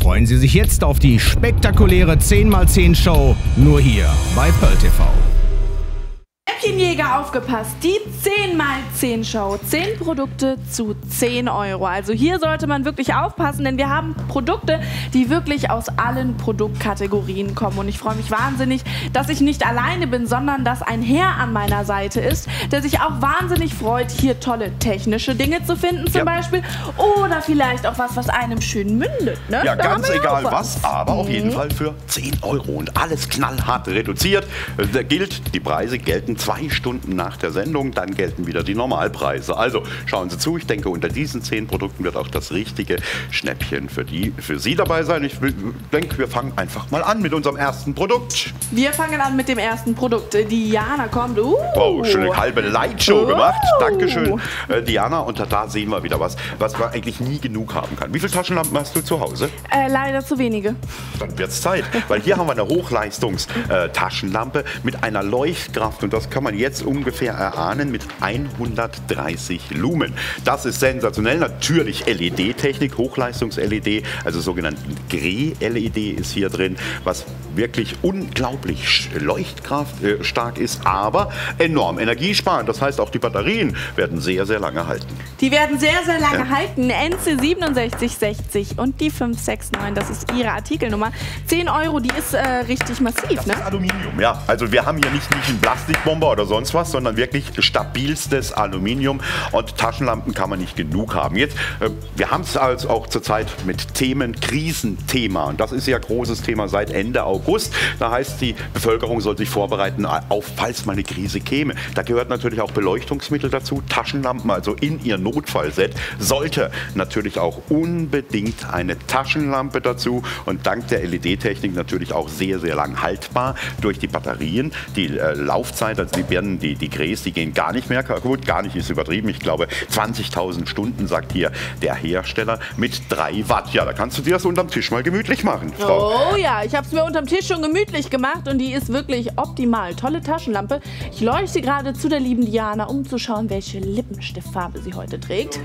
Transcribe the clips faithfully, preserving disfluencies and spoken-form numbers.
Freuen Sie sich jetzt auf die spektakuläre zehn mal zehn Show, nur hier bei Pearl T V. Jäger, aufgepasst, die zehn mal zehn Show, zehn Produkte zu zehn Euro. Also hier sollte man wirklich aufpassen, denn wir haben Produkte, die wirklich aus allen Produktkategorien kommen. Und ich freue mich wahnsinnig, dass ich nicht alleine bin, sondern dass ein Herr an meiner Seite ist, der sich auch wahnsinnig freut, hier tolle technische Dinge zu finden zum ja. Beispiel. Oder vielleicht auch was, was einem schön mündet. Ne? Ja, da ganz egal was. was, aber mhm. auf jeden Fall für zehn Euro. Und alles knallhart reduziert. Da gilt, die Preise gelten zwei Stunden nach der Sendung, dann gelten wieder die Normalpreise. Also schauen Sie zu, ich denke, unter diesen zehn Produkten wird auch das richtige Schnäppchen für, die, für Sie dabei sein. Ich denke, wir fangen einfach mal an mit unserem ersten Produkt. Wir fangen an mit dem ersten Produkt. Diana kommt. Uh. Wow, schöne halbe Lightshow uh. gemacht. Dankeschön, äh, Diana. Und da sehen wir wieder was, was man eigentlich nie genug haben kann. Wie viele Taschenlampen hast du zu Hause? Äh, leider zu wenige. Dann wird es Zeit, weil hier haben wir eine Hochleistungs-Taschenlampe äh, mit einer Leuchtkraft und das kann man jetzt ungefähr erahnen mit hundertdreißig Lumen. Das ist sensationell. Natürlich L E D-Technik, Hochleistungs-L E D, also sogenannten Grey-L E D ist hier drin, was wirklich unglaublich leuchtkraftstark ist, aber enorm energiesparend. Das heißt, auch die Batterien werden sehr, sehr lange halten. Die werden sehr, sehr lange ja. halten. N C siebenundsechzig sechzig und die fünf sechs neun, das ist ihre Artikelnummer. zehn Euro, die ist äh, richtig massiv. Das ne? ist Aluminium, ja. Also wir haben hier nicht, nicht einen Plastikbomber oder sonst was, sondern wirklich stabilstes Aluminium und Taschenlampen kann man nicht genug haben. Jetzt, äh, wir haben es also auch zurzeit mit Themen, Krisenthema und das ist ja ein großes Thema seit Ende August. Da heißt, die Bevölkerung soll sich vorbereiten auf, falls mal eine Krise käme. Da gehört natürlich auch Beleuchtungsmittel dazu, Taschenlampen, also in ihr Notfallset sollte natürlich auch unbedingt eine Taschenlampe dazu und dank der L E D-Technik natürlich auch sehr, sehr lang haltbar durch die Batterien. Die äh, Laufzeit, also die werden die, die Grays, die gehen gar nicht mehr kaputt, gar nicht ist übertrieben. Ich glaube zwanzigtausend Stunden, sagt hier der Hersteller, mit drei Watt. Ja, da kannst du dir das unterm Tisch mal gemütlich machen, Frau. Oh ja, ich habe es mir unterm Tisch schon gemütlich gemacht und die ist wirklich optimal. Tolle Taschenlampe. Ich leuchte gerade zu der lieben Diana, um zu schauen, welche Lippenstiftfarbe sie heute trägt.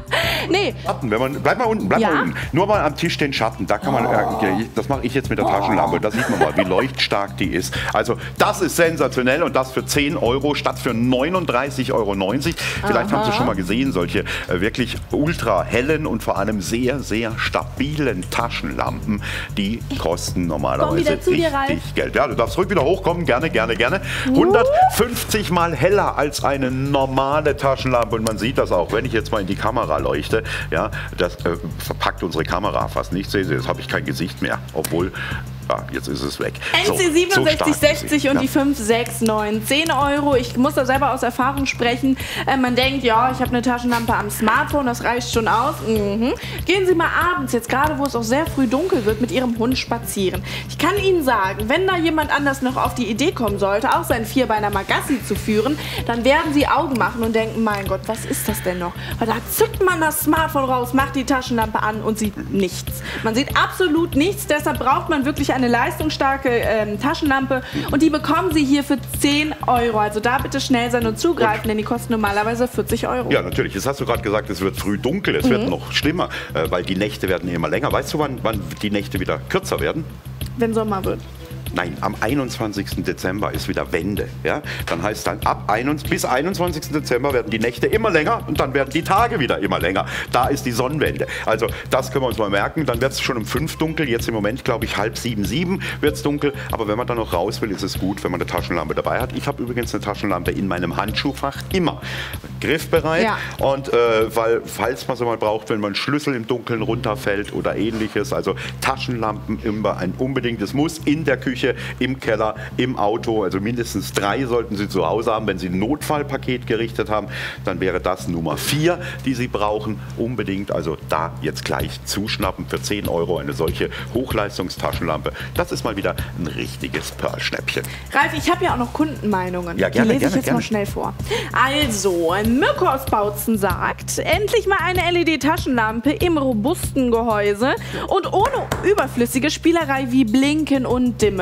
Nee. Schatten, wenn man, bleib mal unten, bleib ja? mal unten. Nur mal am Tisch den Schatten, da kann man, oh. äh, das mache ich jetzt mit der Taschenlampe, da sieht man mal, wie leuchtstark die ist. Also das ist sensationell und das für zehn Euro statt für neununddreißig Euro neunzig. Vielleicht Aha. haben Sie schon mal gesehen, solche äh, wirklich ultra hellen und vor allem sehr, sehr stabilen Taschenlampen, die kosten normalerweise richtig Geld. Ja, du darfst ruhig wieder hochkommen, gerne, gerne, gerne. hundertfünfzig mal heller als eine normale Taschenlampe und man sieht das auch, wenn ich jetzt mal in die Kamera leuchte, ja, das äh, verpackt unsere Kamera fast nicht. Sehen Sie, jetzt habe ich kein Gesicht mehr, obwohl ja, jetzt ist es weg. N C siebenundsechzig sechzig so und ja. die fünf sechs neun. zehn Euro. Ich muss da selber aus Erfahrung sprechen. Äh, man denkt, ja, ich habe eine Taschenlampe am Smartphone, das reicht schon aus. Mhm. Gehen Sie mal abends, jetzt gerade wo es auch sehr früh dunkel wird, mit Ihrem Hund spazieren. Ich kann Ihnen sagen, wenn da jemand anders noch auf die Idee kommen sollte, auch seinen Vierbeiner mal Gassi zu führen, dann werden Sie Augen machen und denken, mein Gott, was ist das denn noch? Weil da zückt man das Smartphone raus, macht die Taschenlampe an und sieht nichts. Man sieht absolut nichts, deshalb braucht man wirklich eine leistungsstarke ähm, Taschenlampe und die bekommen Sie hier für zehn Euro. Also da bitte schnell sein und zugreifen, und denn die kosten normalerweise vierzig Euro. Ja, natürlich. Jetzt hast du gerade gesagt, es wird früh dunkel, es mhm. wird noch schlimmer, äh, weil die Nächte werden immer länger. Weißt du, wann, wann die Nächte wieder kürzer werden? Wenn Sommer wird. Nein, am einundzwanzigsten Dezember ist wieder Wende. Ja? Dann heißt dann, ab einundzwanzigsten bis einundzwanzigsten Dezember werden die Nächte immer länger und dann werden die Tage wieder immer länger. Da ist die Sonnenwende. Also das können wir uns mal merken. Dann wird es schon um fünf dunkel. Jetzt im Moment, glaube ich, halb sieben, sieben wird es dunkel. Aber wenn man dann noch raus will, ist es gut, wenn man eine Taschenlampe dabei hat. Ich habe übrigens eine Taschenlampe in meinem Handschuhfach immer griffbereit. Ja. Und äh, weil, falls man sie mal braucht, wenn man Schlüssel im Dunkeln runterfällt oder ähnliches. Also Taschenlampen immer ein unbedingtes Muss in der Küche, im Keller, im Auto. Also mindestens drei sollten Sie zu Hause haben. Wenn Sie ein Notfallpaket gerichtet haben, dann wäre das Nummer vier, die Sie brauchen. Unbedingt also da jetzt gleich zuschnappen für zehn Euro eine solche Hochleistungstaschenlampe. Das ist mal wieder ein richtiges Pearl-Schnäppchen. Ralf, ich habe ja auch noch Kundenmeinungen. Ja, gerne, die lese gerne, ich jetzt gerne. mal schnell vor. Also, Mirko aus Bautzen sagt, endlich mal eine L E D-Taschenlampe im robusten Gehäuse und ohne überflüssige Spielerei wie Blinken und Dimmen.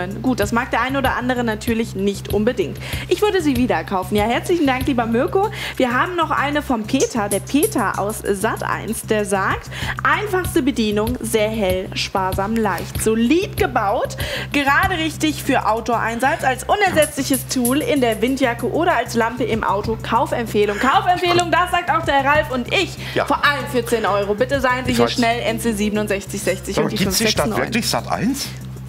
führen. Gut, das mag der eine oder andere natürlich nicht unbedingt. Ich würde sie wieder kaufen. Ja, herzlichen Dank, lieber Mirko. Wir haben noch eine vom Peter, der Peter aus Sat eins, der sagt, einfachste Bedienung, sehr hell, sparsam, leicht, solid gebaut, gerade richtig für Outdoor-Einsatz, als unersetzliches Tool in der Windjacke oder als Lampe im Auto. Kaufempfehlung. Kaufempfehlung, das sagt auch der Ralf und ich. Ja. Vor allem für zehn Euro. Bitte seien Sie Ich hier weiß. schnell, N C siebenundsechzig sechzig und die Gibt es die Stadt fünf sechs neun. wirklich? Sat eins?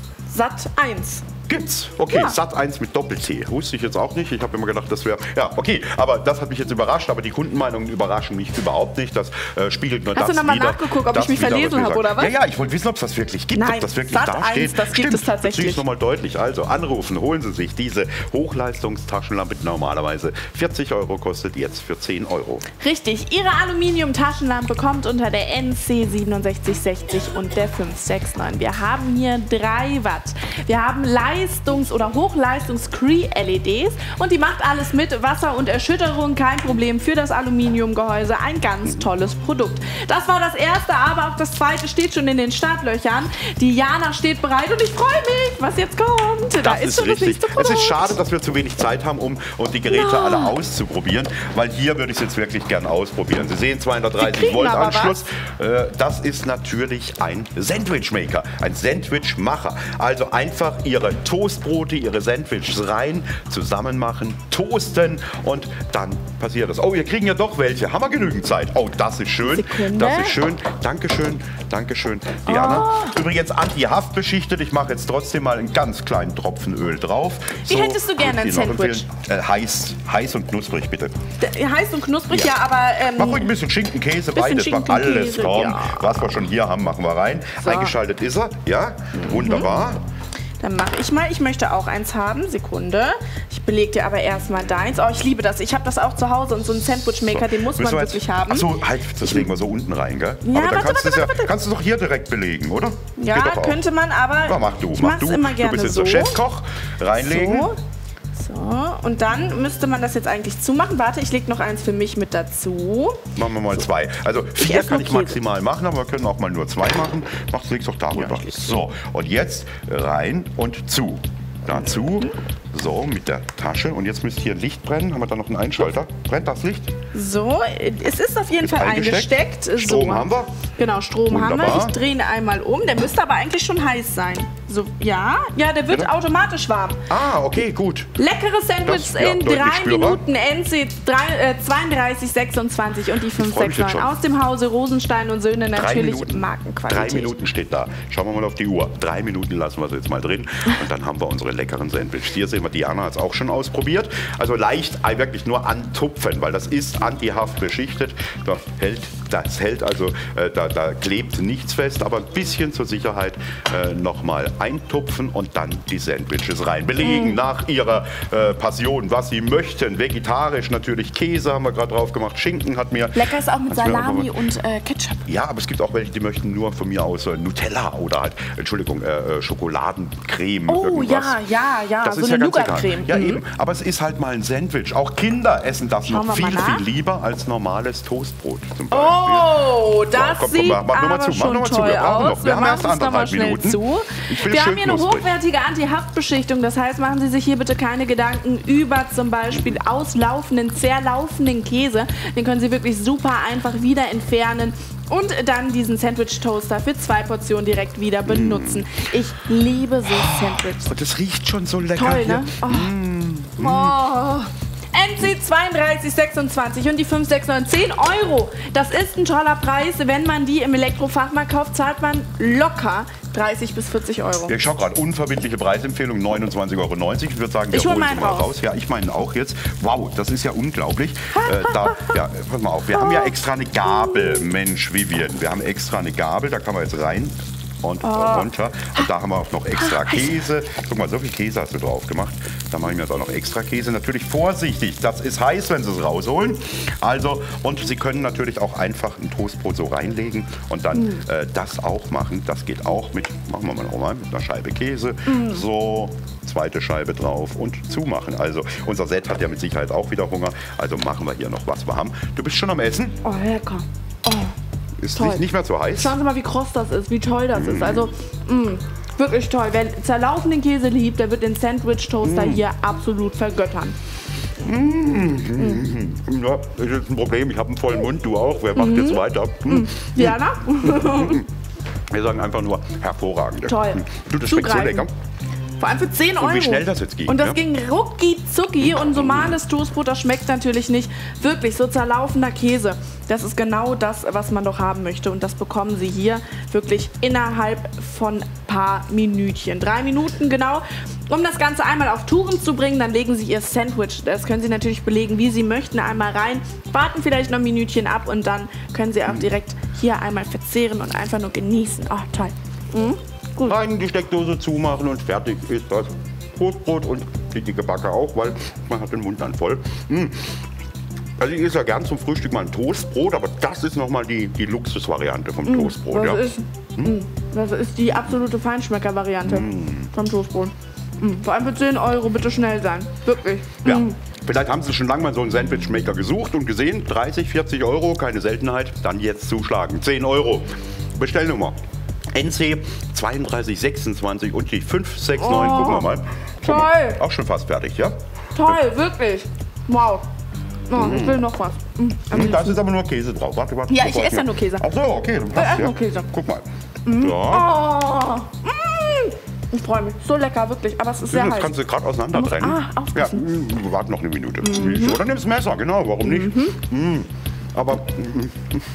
Sat eins. Gibt's. Okay, Ja. Sat eins mit Doppel-T. Wusste ich jetzt auch nicht. Ich habe immer gedacht, das wäre... Ja, okay, aber das hat mich jetzt überrascht. Aber die Kundenmeinungen überraschen mich überhaupt nicht. Das äh, spiegelt nur Hast das du noch mal wider, nachgeguckt, ob das ich mich wider, verlesen was wir habe, sagen. oder was? Ja, ja, ich wollte wissen, ob es das wirklich gibt. Nein, ob das wirklich Sat da eins, steht. das gibt Stimmt, es tatsächlich. Das sehe ich nochmal deutlich. Also anrufen, holen Sie sich diese Hochleistungstaschenlampe, die normalerweise vierzig Euro kostet, jetzt für zehn Euro. Richtig, Ihre Aluminium-Taschenlampe kommt unter der N C siebenundsechzig sechzig und der fünf sechs neun. Wir haben hier drei Watt. Wir haben Leistungs- oder Hochleistungs-Cree-L E Ds und die macht alles mit. Wasser und Erschütterung, kein Problem für das Aluminiumgehäuse. Ein ganz tolles Produkt. Das war das erste, aber auch das zweite steht schon in den Startlöchern. Die Jana steht bereit und ich freue mich, was jetzt kommt. Da Das ist schon das richtig. nächste Es Produkt. ist schade, dass wir zu wenig Zeit haben, um und die Geräte Ja. alle auszuprobieren, weil hier würde ich es jetzt wirklich gern ausprobieren. Sie sehen Sie zweihundertdreißig kriegen Volt aber Anschluss. Äh, Das ist natürlich ein Sandwichmaker, ein Sandwichmacher. Also einfach Ihre Toastbrote, Ihre Sandwiches rein, zusammen machen, toasten und dann passiert das. Oh, wir kriegen ja doch welche. Haben wir genügend Zeit? Oh, das ist schön. Sekunde. Das ist schön. Dankeschön. Dankeschön, Diana. Übrigens anti-haftbeschichtet. Ich mache jetzt trotzdem mal einen ganz kleinen Tropfen Öl drauf. Wie hättest du gerne ein würde ich Ihnen noch Sandwich? empfehlen. Äh, heiß, heiß und knusprig, bitte. D- Heiß und knusprig, ja, Ja. aber... Ähm, Mach ruhig ein bisschen Schinken, Käse, Bisschen beides. Schinken, Mach alles. Käse, Komm, ja. was wir schon hier haben, machen wir rein. So. Eingeschaltet ist er. Ja, wunderbar. Dann mache ich mal. Ich möchte auch eins haben. Sekunde. Ich belege dir aber erstmal deins. Oh, ich liebe das. Ich habe das auch zu Hause und so einen Sandwichmaker, den muss man Müssen wir wirklich jetzt- haben. Ach so, halt, das legen wir so unten rein, gell? Ja, aber dann warte, kannst du es warte, ja, warte. kannst du es doch hier direkt belegen, oder? Ja, Geht doch auch. könnte man, aber Ja, mach du, ich mach mach's du. immer Du gerne bist jetzt so. der Chefkoch. Reinlegen. So. So, und dann müsste man das jetzt eigentlich zumachen. Warte, ich lege noch eins für mich mit dazu. Machen wir mal zwei. Also vier esse kann noch ich Käse. maximal machen, aber wir können auch mal nur zwei machen. Mach's leg's doch darüber. So, und jetzt rein und zu. Dazu, so, mit der Tasche. Und jetzt müsste hier ein Licht brennen. Haben wir da noch einen Einschalter? Brennt das Licht? So, es ist auf jeden Ist Fall eingesteckt. eingesteckt. Strom so. haben wir. Genau, Strom haben wir. Wunderbar. Ich drehe ihn einmal um. Der müsste aber eigentlich schon heiß sein. So, ja, ja, der wird Bitte? automatisch warm. Ah, okay, gut. Leckeres Sandwich Das, ja, in deutlich drei spürbar. Minuten. N C zweiunddreißig sechsundzwanzig und die fünf freu mich sechs jetzt neun schon. aus dem Hause Rosenstein und Söhne. Drei Natürlich Minuten. Markenqualität. Drei Minuten steht da. Schauen wir mal auf die Uhr. Drei Minuten lassen wir sie jetzt mal drin. Und dann haben wir unsere leckeren Sandwiches. Hier sehen wir, Diana hat es auch schon ausprobiert. Also leicht, äh, wirklich nur antupfen, weil das ist antihaft beschichtet. Da hält, das hält also, äh, da, da klebt nichts fest, aber ein bisschen zur Sicherheit äh, nochmal eintupfen und dann die Sandwiches rein. Belegen nach ihrer äh, Passion, was sie möchten. Vegetarisch natürlich, Käse haben wir gerade drauf gemacht, Schinken hat mir... Lecker ist auch mit hat's mir Salami auch und äh, Ketchup. ja, aber es gibt auch welche, die möchten nur von mir aus äh, Nutella oder halt, Entschuldigung, äh, äh, Schokoladencreme. Oh, irgendwas. ja, ja, ja, Das so ist eine ja ganz egal. Nougat-Creme. Ja, Mhm. eben. Aber es ist halt mal ein Sandwich. Auch Kinder essen das Schauen noch wir mal viel, nach. viel lieber als normales Toastbrot zum Beispiel. Oh, das komm, komm, sieht mach- mach nur mal aber zu, mach schon nur mal zu. toll Wir brauchen aus. noch- wir haben erst machen es noch mal anderthalb schnell Minuten. zu. Ich will Wir schön haben hier eine knusprig. hochwertige Anti-Haftbeschichtung. Das heißt, machen Sie sich hier bitte keine Gedanken über zum Beispiel auslaufenden, zerlaufenden Käse. Den können Sie wirklich super einfach wieder entfernen. Und dann diesen Sandwich-Toaster für zwei Portionen direkt wieder benutzen. Ich liebe so Sandwiches. Und das riecht schon so lecker Toll, hier. ne? Oh. Oh. N C zweiunddreißig sechsundzwanzig und die fünf sechs neun, zehn Euro. Das ist ein toller Preis. Wenn man die im Elektrofachmarkt kauft, zahlt man locker dreißig bis vierzig Euro. Ja, ich schaue gerade, unverbindliche Preisempfehlung neunundzwanzig Euro neunzig. Ich würde sagen, wir Ich hol holen sie meinen mal raus. raus. Ja, ich meinen auch jetzt. Wow, das ist ja unglaublich. äh, da, ja, pass mal auf, wir haben ja extra eine Gabel, Mensch, Vivian. Wir haben extra eine Gabel, da kann man jetzt rein und Oh. runter. Und da haben wir auch noch extra Käse. Guck mal, so viel Käse hast du drauf gemacht. Da mache ich mir jetzt auch noch extra Käse. Natürlich vorsichtig, das ist heiß, wenn Sie es rausholen. Also, und Sie können natürlich auch einfach ein Toastbrot so reinlegen und dann Mm. äh, das auch machen. Das geht auch mit, machen wir mal noch mal, mit einer Scheibe Käse. Mm. So, zweite Scheibe drauf und zumachen. Also, unser Set hat ja mit Sicherheit auch wieder Hunger. Also machen wir hier noch, was wir haben. Du bist schon am Essen? Oh, lecker. Oh. Ist Toll. nicht, nicht mehr zu heiß? Schauen Sie mal, wie kross das ist, wie toll das ist. Also, mh. Wirklich toll. Wer zerlaufenden Käse liebt, der wird den Sandwich-Toaster mm. hier absolut vergöttern. Mm. Mm. Ja, das ist ein Problem. Ich habe einen vollen Mund, du auch. Wer macht mm. jetzt weiter? Mm. Jana? Wir sagen einfach nur hervorragend. Toll. Du, das schmeckt so lecker. Vor allem für zehn Euro. Und wie schnell das jetzt ging. Und das ja? ging rucki zucki. Und so normales Toastbrot, das schmeckt natürlich nicht. Wirklich, so zerlaufender Käse. Das ist genau das, was man doch haben möchte. Und das bekommen Sie hier wirklich innerhalb von ein paar Minütchen. Drei Minuten genau. Um das Ganze einmal auf Touren zu bringen, dann legen Sie Ihr Sandwich. Das können Sie natürlich belegen, wie Sie möchten. Einmal rein, warten vielleicht noch ein Minütchen ab und dann können Sie auch direkt hier einmal verzehren und einfach nur genießen. Oh, toll. Mhm. Gut. Rein die Steckdose zumachen und fertig ist das Toastbrot und die dicke Backe auch, weil man hat den Mund dann voll. Mmh. Also ich esse ja gern zum Frühstück mal ein Toastbrot, aber das ist nochmal die, die Luxusvariante vom mmh. Toastbrot. Das, ja. ist, mmh. das ist die absolute Feinschmecker-Variante mmh. vom Toastbrot. Mmh. Vor allem für zehn Euro, bitte schnell sein. Wirklich. Ja. Mmh. Vielleicht haben Sie schon lange mal so einen Sandwichmaker gesucht und gesehen, dreißig, vierzig Euro, keine Seltenheit, dann jetzt zuschlagen. zehn Euro. Bestellnummer. N C zwei drei sechs sechs und die fünf sechs neun. Oh, gucken wir mal. Toll. Mal. Auch schon fast fertig, ja? Toll, wirklich. Wow. Oh, mm. Ich will noch was. Mm. Da ist aber nur Käse drauf. Warte, warte. Ja, ich esse ja nur Käse. Ach so, okay. Dann passt, ich esse ja. nur Käse. Guck mal. Mm. Ja. Oh. Mm. Ich freue mich. So lecker, wirklich. Aber es ist sehr das heiß. kannst du gerade auseinander trennen. Ah, aufpassen. Ja, wir warten noch eine Minute. Mhm. Oder nimm das Messer, genau. Warum nicht? Mhm. Mm. Aber N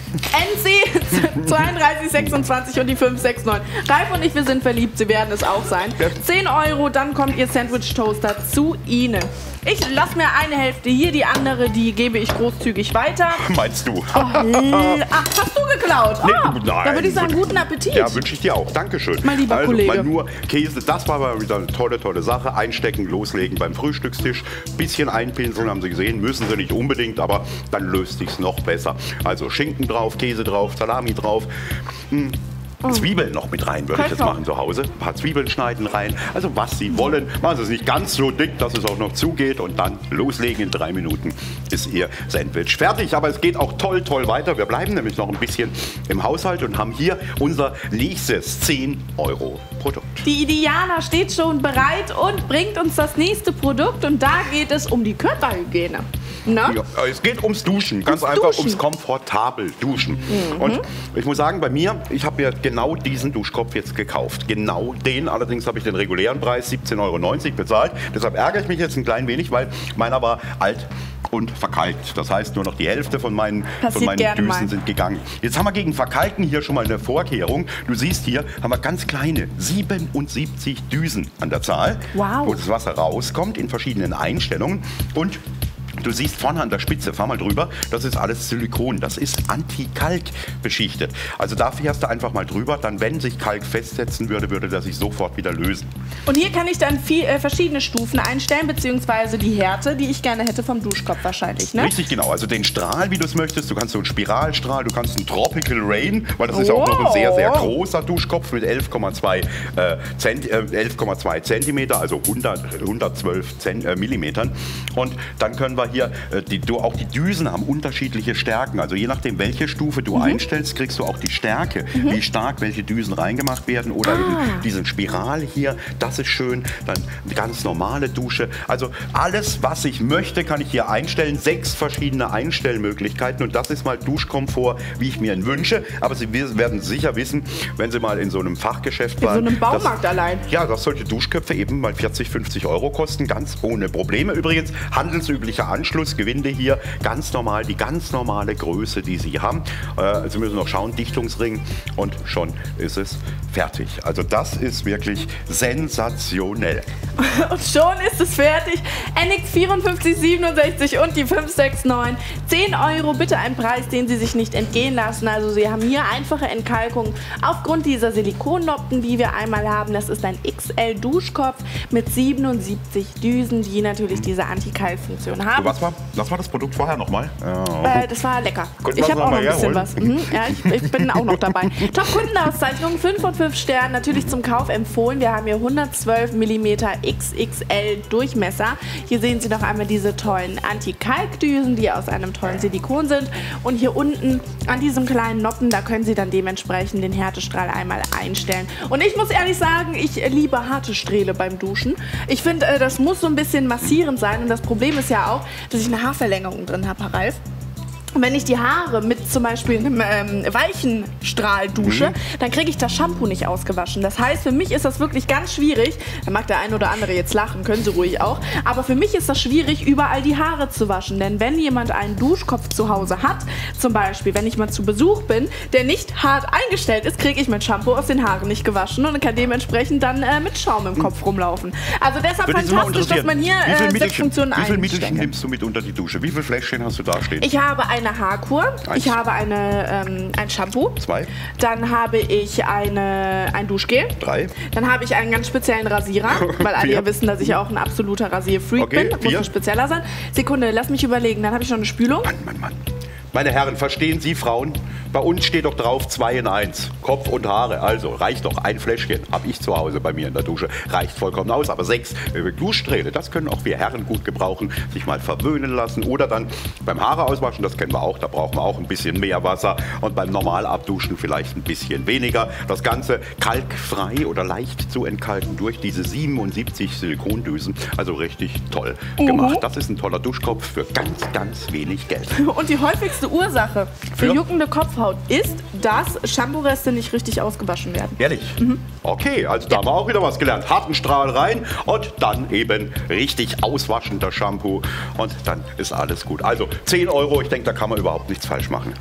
C zwei drei sechs sechs und die fünf sechs neun. Ralf und ich, wir sind verliebt, Sie werden es auch sein. zehn Euro, dann kommt Ihr Sandwich-Toaster zu Ihnen. Ich lasse mir eine Hälfte hier, die andere, die gebe ich großzügig weiter. Meinst du? Oh, ach, hast du geklaut? Oh, nee, nein. Da würde ich sagen, guten Appetit. Ja, wünsche ich dir auch. Dankeschön. Mein lieber also, Kollege. Mal nur Käse, das war mal wieder eine tolle, tolle Sache. Einstecken, loslegen beim Frühstückstisch. Bisschen einpinseln, haben Sie gesehen. Müssen Sie nicht unbedingt, aber dann löst sich's noch besser. Also Schinken drauf, Käse drauf, Salami drauf. Hm. Zwiebeln noch mit rein, würde ich jetzt machen zu Hause. Ein paar Zwiebeln schneiden rein. Also was Sie wollen. Machen Sie es nicht ganz so dick, dass es auch noch zugeht. Und dann loslegen. In drei Minuten ist Ihr Sandwich fertig. Aber es geht auch toll, toll weiter. Wir bleiben nämlich noch ein bisschen im Haushalt und haben hier unser nächstes zehn Euro Produkt. Die Diana steht schon bereit und bringt uns das nächste Produkt. Und da geht es um die Körperhygiene. Na? Ja, es geht ums Duschen, ganz ums einfach Duschen. ums komfortabel Duschen. Mhm. Und ich muss sagen, bei mir, ich habe ja genau diesen Duschkopf jetzt gekauft. Genau den, allerdings habe ich den regulären Preis siebzehn Euro neunzig bezahlt. Deshalb ärgere ich mich jetzt ein klein wenig, weil meiner war alt und verkalkt. Das heißt, nur noch die Hälfte von meinen, von meinen Düsen mal. sind gegangen. Jetzt haben wir gegen Verkalken hier schon mal eine Vorkehrung. Du siehst hier, haben wir ganz kleine siebenundsiebzig Düsen an der Zahl, wow. wo das Wasser rauskommt in verschiedenen Einstellungen. Und du siehst vorne an der Spitze, fahr mal drüber, das ist alles Silikon, das ist Anti-Kalk beschichtet. Also da fährst du einfach mal drüber, dann wenn sich Kalk festsetzen würde, würde das sich sofort wieder lösen. Und hier kann ich dann viel, äh, verschiedene Stufen einstellen, beziehungsweise die Härte, die ich gerne hätte vom Duschkopf wahrscheinlich, ne? Richtig, genau. Also den Strahl, wie du es möchtest. Du kannst so einen Spiralstrahl, du kannst einen Tropical Rain, weil das ist oh. auch noch ein sehr, sehr großer Duschkopf mit elf Komma zwei äh, äh, Zentimeter, also hundert, hundertzwölf Zent, äh, Millimetern. Und dann können wir hier, äh, die, du, auch die Düsen haben unterschiedliche Stärken. Also je nachdem, welche Stufe du mhm. einstellst, kriegst du auch die Stärke, mhm. wie stark welche Düsen reingemacht werden. Oder ah. eben diesen Spiral hier, das ist schön. Dann eine ganz normale Dusche. Also alles, was ich möchte, kann ich hier einstellen. Sechs verschiedene Einstellmöglichkeiten. Und das ist mal Duschkomfort, wie ich mir ihn wünsche. Aber Sie werden sicher wissen, wenn Sie mal in so einem Fachgeschäft waren. In so einem Baumarkt dass, allein. Ja, dass solche Duschköpfe eben mal vierzig, fünfzig Euro kosten. Ganz ohne Probleme. Übrigens, handelsüblicher Anschluss, Gewinde hier. Ganz normal, die ganz normale Größe, die Sie haben. Äh, Sie müssen noch schauen, Dichtungsring. Und schon ist es fertig. Also das ist wirklich sensationell. Und schon ist es fertig. N X vierundfünfzig siebenundsechzig und die fünf sechs neun. zehn Euro, bitte ein Preis, den Sie sich nicht entgehen lassen. Also Sie haben hier einfache Entkalkung aufgrund dieser Silikonnoppen, die wir einmal haben. Das ist ein X L-Duschkopf mit siebenundsiebzig Düsen, die natürlich diese Anti-Kalk-Funktion haben. So, was, war, was war das Produkt vorher nochmal? Oh. Äh, das war lecker. Gut, ich habe auch noch ein bisschen was. Mhm, ja, ich, ich bin auch noch dabei. Top-Kundenauszeichnung, fünf von fünf Sternen, natürlich zum Kauf empfohlen. Wir haben hier hundertzwölf Millimeter X X L Durchmesser. Hier sehen Sie noch einmal diese tollen Anti-Kalk-Düsen, die aus einem tollen Silikon sind. Und hier unten an diesem kleinen Noppen, da können Sie dann dementsprechend den Härtestrahl einmal einstellen. Und ich muss ehrlich sagen, ich liebe harte Strähle beim Duschen. Ich finde, das muss so ein bisschen massierend sein. Und das Problem ist ja auch, dass ich eine Haarverlängerung drin habe, Herr Ralf. Und wenn ich die Haare mit zum Beispiel einem ähm, weichen Strahl dusche, mhm. dann kriege ich das Shampoo nicht ausgewaschen. Das heißt, für mich ist das wirklich ganz schwierig. Da mag der ein oder andere jetzt lachen, können Sie ruhig auch. Aber für mich ist das schwierig, überall die Haare zu waschen. Denn wenn jemand einen Duschkopf zu Hause hat, zum Beispiel, wenn ich mal zu Besuch bin, der nicht hart eingestellt ist, kriege ich mein Shampoo aus den Haaren nicht gewaschen und kann dementsprechend dann äh, mit Schaum im Kopf rumlaufen. Also deshalb fantastisch, dass man hier äh, sechs Funktionen einstellen. Wie viele Mittelchen nimmst du mit unter die Dusche? Wie viele Fläschchen hast du da stehen? Ich habe ein eine Haarkur, Eins. ich habe eine, ähm, ein Shampoo, Zwei. Dann habe ich eine, ein Duschgel, Drei. Dann habe ich einen ganz speziellen Rasierer, weil alle ja wissen, dass ich auch ein absoluter Rasierfreak okay, bin, vier. muss ein spezieller sein. Sekunde, lass mich überlegen, dann habe ich noch eine Spülung. Mann, Mann, Mann. Meine Herren, verstehen Sie Frauen? Bei uns steht doch drauf zwei in eins. Kopf und Haare. Also reicht doch ein Fläschchen. Hab ich zu Hause bei mir in der Dusche. Reicht vollkommen aus. Aber sechs äh, Duschsträhle, das können auch wir Herren gut gebrauchen. Sich mal verwöhnen lassen. Oder dann beim Haare auswaschen, das kennen wir auch. Da brauchen wir auch ein bisschen mehr Wasser. Und beim normal abduschen vielleicht ein bisschen weniger. Das Ganze kalkfrei oder leicht zu entkalken durch diese siebenundsiebzig Silikondüsen. Also richtig toll Mhm. gemacht. Das ist ein toller Duschkopf für ganz, ganz wenig Geld. Und die häufigste Ursache für Ja. juckende Kopfhaut ist, dass Shampoo-Reste nicht richtig ausgewaschen werden. Ehrlich? Mhm. Okay, also da haben wir auch wieder was gelernt. Harten Strahl rein und dann eben richtig auswaschen das Shampoo und dann ist alles gut. Also zehn Euro, ich denke, da kann man überhaupt nichts falsch machen.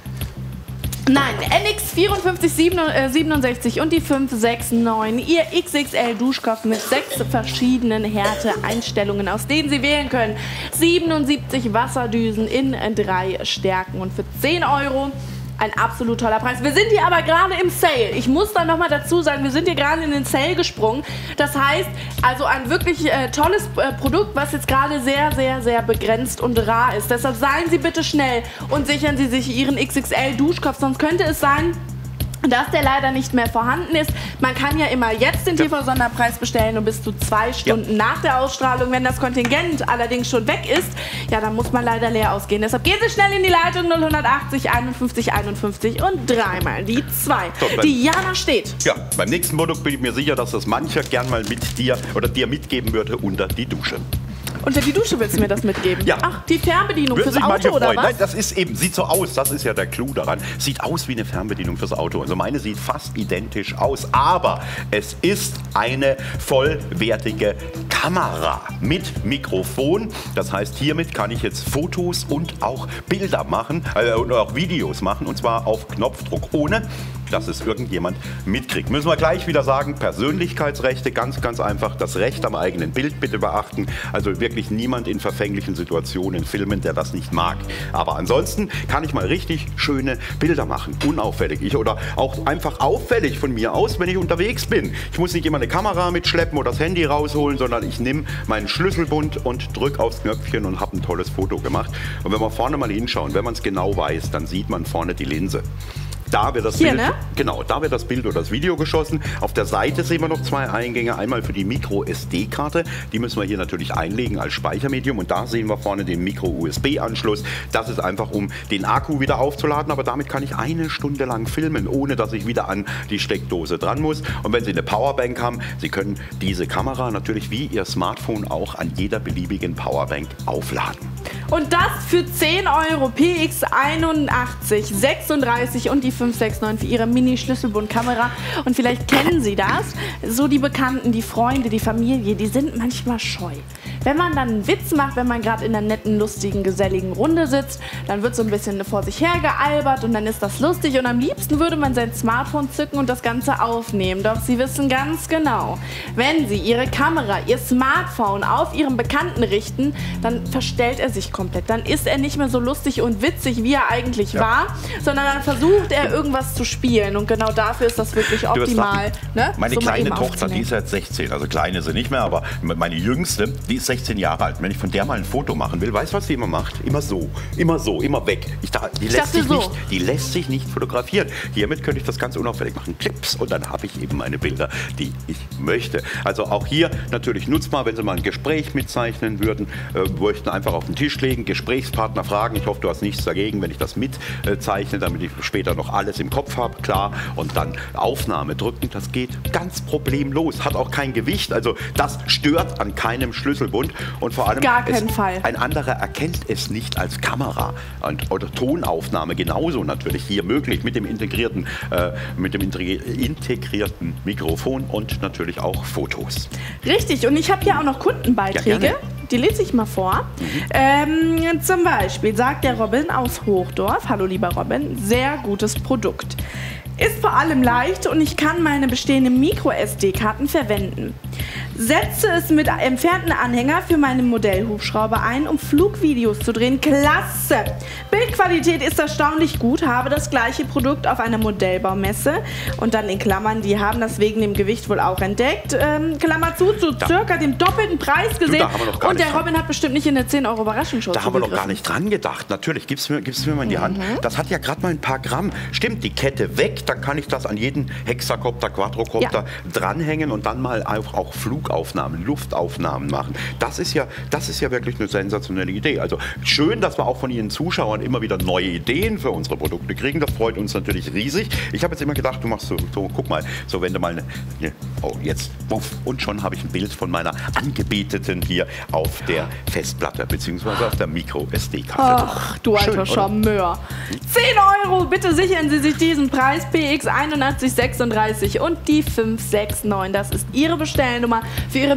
Nein, N X vierundfünfzig siebenundsechzig und die fünf sechs neun, Ihr X X L Duschkopf mit sechs verschiedenen Härteeinstellungen, aus denen Sie wählen können. siebenundsiebzig Wasserdüsen in drei Stärken und für zehn Euro ein absolut toller Preis. Wir sind hier aber gerade im Sale. Ich muss da noch mal dazu sagen, wir sind hier gerade in den Sale gesprungen. Das heißt, also ein wirklich äh, tolles äh, Produkt, was jetzt gerade sehr, sehr, sehr begrenzt und rar ist. Deshalb seien Sie bitte schnell und sichern Sie sich Ihren X X L Duschkopf. Sonst könnte es sein, dass der leider nicht mehr vorhanden ist. Man kann ja immer jetzt den T V-Sonderpreis bestellen und bis zu zwei Stunden ja. nach der Ausstrahlung. Wenn das Kontingent allerdings schon weg ist, ja, dann muss man leider leer ausgehen. Deshalb gehen Sie schnell in die Leitung null achtzig einundfünfzig einundfünfzig und dreimal die zwei. So, die Jana steht. Ja, beim nächsten Produkt bin ich mir sicher, dass das mancher gern mal mit dir oder dir mitgeben würde unter die Dusche. Unter die Dusche willst du mir das mitgeben? Ja. Ach, die Fernbedienung Würden fürs sich Auto oder freuen. was? Nein, das ist eben, sieht so aus, das ist ja der Clou daran. Sieht aus wie eine Fernbedienung fürs Auto. Also meine sieht fast identisch aus, aber es ist eine vollwertige Kamera mit Mikrofon. Das heißt, hiermit kann ich jetzt Fotos und auch Bilder machen äh, und auch Videos machen, und zwar auf Knopfdruck, ohne dass es irgendjemand mitkriegt. Müssen wir gleich wieder sagen, Persönlichkeitsrechte, ganz, ganz einfach, das Recht am eigenen Bild bitte beachten. Also wirklich niemand in verfänglichen Situationen filmen, der das nicht mag. Aber ansonsten kann ich mal richtig schöne Bilder machen, unauffällig. Ich, oder auch einfach auffällig von mir aus, wenn ich unterwegs bin. Ich muss nicht immer eine Kamera mitschleppen oder das Handy rausholen, sondern ich nehme meinen Schlüsselbund und drücke aufs Knöpfchen und habe ein tolles Foto gemacht. Und wenn wir vorne mal hinschauen, wenn man es genau weiß, dann sieht man vorne die Linse. Da wird das Hier, Bild, ne? Genau, da wird das Bild oder das Video geschossen. Auf der Seite sehen wir noch zwei Eingänge. Einmal für die Micro S D-Karte. Die müssen wir hier natürlich einlegen als Speichermedium. Und da sehen wir vorne den Micro U S B-Anschluss. Das ist einfach, um den Akku wieder aufzuladen. Aber damit kann ich eine Stunde lang filmen, ohne dass ich wieder an die Steckdose dran muss. Und wenn Sie eine Powerbank haben, Sie können diese Kamera natürlich wie Ihr Smartphone auch an jeder beliebigen Powerbank aufladen. Und das für zehn Euro, P X einundachtzig sechsunddreißig und die fünf sechs neun für Ihre Mini-Schlüsselbundkamera. Und vielleicht kennen Sie das, so die Bekannten, die Freunde, die Familie, die sind manchmal scheu. Wenn man dann einen Witz macht, wenn man gerade in einer netten, lustigen, geselligen Runde sitzt, dann wird so ein bisschen vor sich her gealbert und dann ist das lustig. Und am liebsten würde man sein Smartphone zücken und das Ganze aufnehmen. Doch Sie wissen ganz genau, wenn Sie Ihre Kamera, Ihr Smartphone auf Ihren Bekannten richten, dann verstellt er sich komplett. Dann ist er nicht mehr so lustig und witzig, wie er eigentlich ja. war, sondern dann versucht er irgendwas zu spielen. Und genau dafür ist das wirklich optimal. Ne? Meine so kleine Tochter, die ist jetzt sechzehn, also kleine ist sie nicht mehr, aber meine jüngste, die ist sechzehn Jahre alt. Wenn ich von der mal ein Foto machen will, weißt du, was sie immer macht? Immer so, immer so, immer weg. Ich dachte, die, ich lässt dachte sich so. nicht, die lässt sich nicht fotografieren. Hiermit könnte ich das ganz unauffällig machen. Clips und dann habe ich eben meine Bilder, die ich möchte. Also auch hier natürlich nutzt mal, wenn Sie mal ein Gespräch mitzeichnen würden, äh, möchten einfach auf den Tisch legen, Gesprächspartner fragen. Ich hoffe, du hast nichts dagegen, wenn ich das mitzeichne, damit ich später noch alles im Kopf habe, klar. Und dann Aufnahme drücken, das geht ganz problemlos. Hat auch kein Gewicht, also das stört an keinem Schlüsselbund. Und vor allem, Gar keinen es, Fall. ein anderer erkennt es nicht als Kamera. Und, oder Tonaufnahme genauso natürlich hier möglich mit dem integrierten, äh, mit dem integrierten Mikrofon und natürlich auch Fotos. Richtig, und ich habe hier auch noch Kundenbeiträge. Ja, die lese ich mal vor. Mhm. Ähm, zum Beispiel sagt der Robin aus Hochdorf, hallo lieber Robin, sehr gutes Produkt. Ist vor allem leicht und ich kann meine bestehenden Micro-S D-Karten verwenden. Setze es mit entfernten Anhänger für meinen Modellhubschrauber ein, um Flugvideos zu drehen. Klasse! Bildqualität ist erstaunlich gut, habe das gleiche Produkt auf einer Modellbaumesse und dann in Klammern, die haben das wegen dem Gewicht wohl auch entdeckt. Ähm, Klammer zu, zu da. circa dem doppelten Preis gesehen. Du, und der Robin hat bestimmt nicht in der zehn Euro Überraschungsshow Da haben wir noch gar nicht dran gedacht. Natürlich, gib's mir, gib's mir mal in die Hand. Mhm. Das hat ja gerade mal ein paar Gramm. Stimmt, die Kette weg, dann kann ich das an jeden Hexakopter, Quadrocopter ja. dranhängen und dann mal auch, auch Flugaufnahmen, Luftaufnahmen machen. Das ist ja, das ist ja wirklich eine sensationelle Idee. Also schön, dass wir auch von Ihren Zuschauern immer wieder neue Ideen für unsere Produkte kriegen. Das freut uns natürlich riesig. Ich habe jetzt immer gedacht, du machst so, so guck mal, so wenn du mal eine, ne, oh jetzt, wuff, und schon habe ich ein Bild von meiner Angebeteten hier auf der Festplatte, beziehungsweise auf der Micro-S D-Karte. Ach, du alter Charmeur. zehn Euro, bitte sichern Sie sich diesen Preis, P X einundachtzig sechsunddreißig und die fünf sechs neun. Das ist Ihre Bestellnummer für Ihre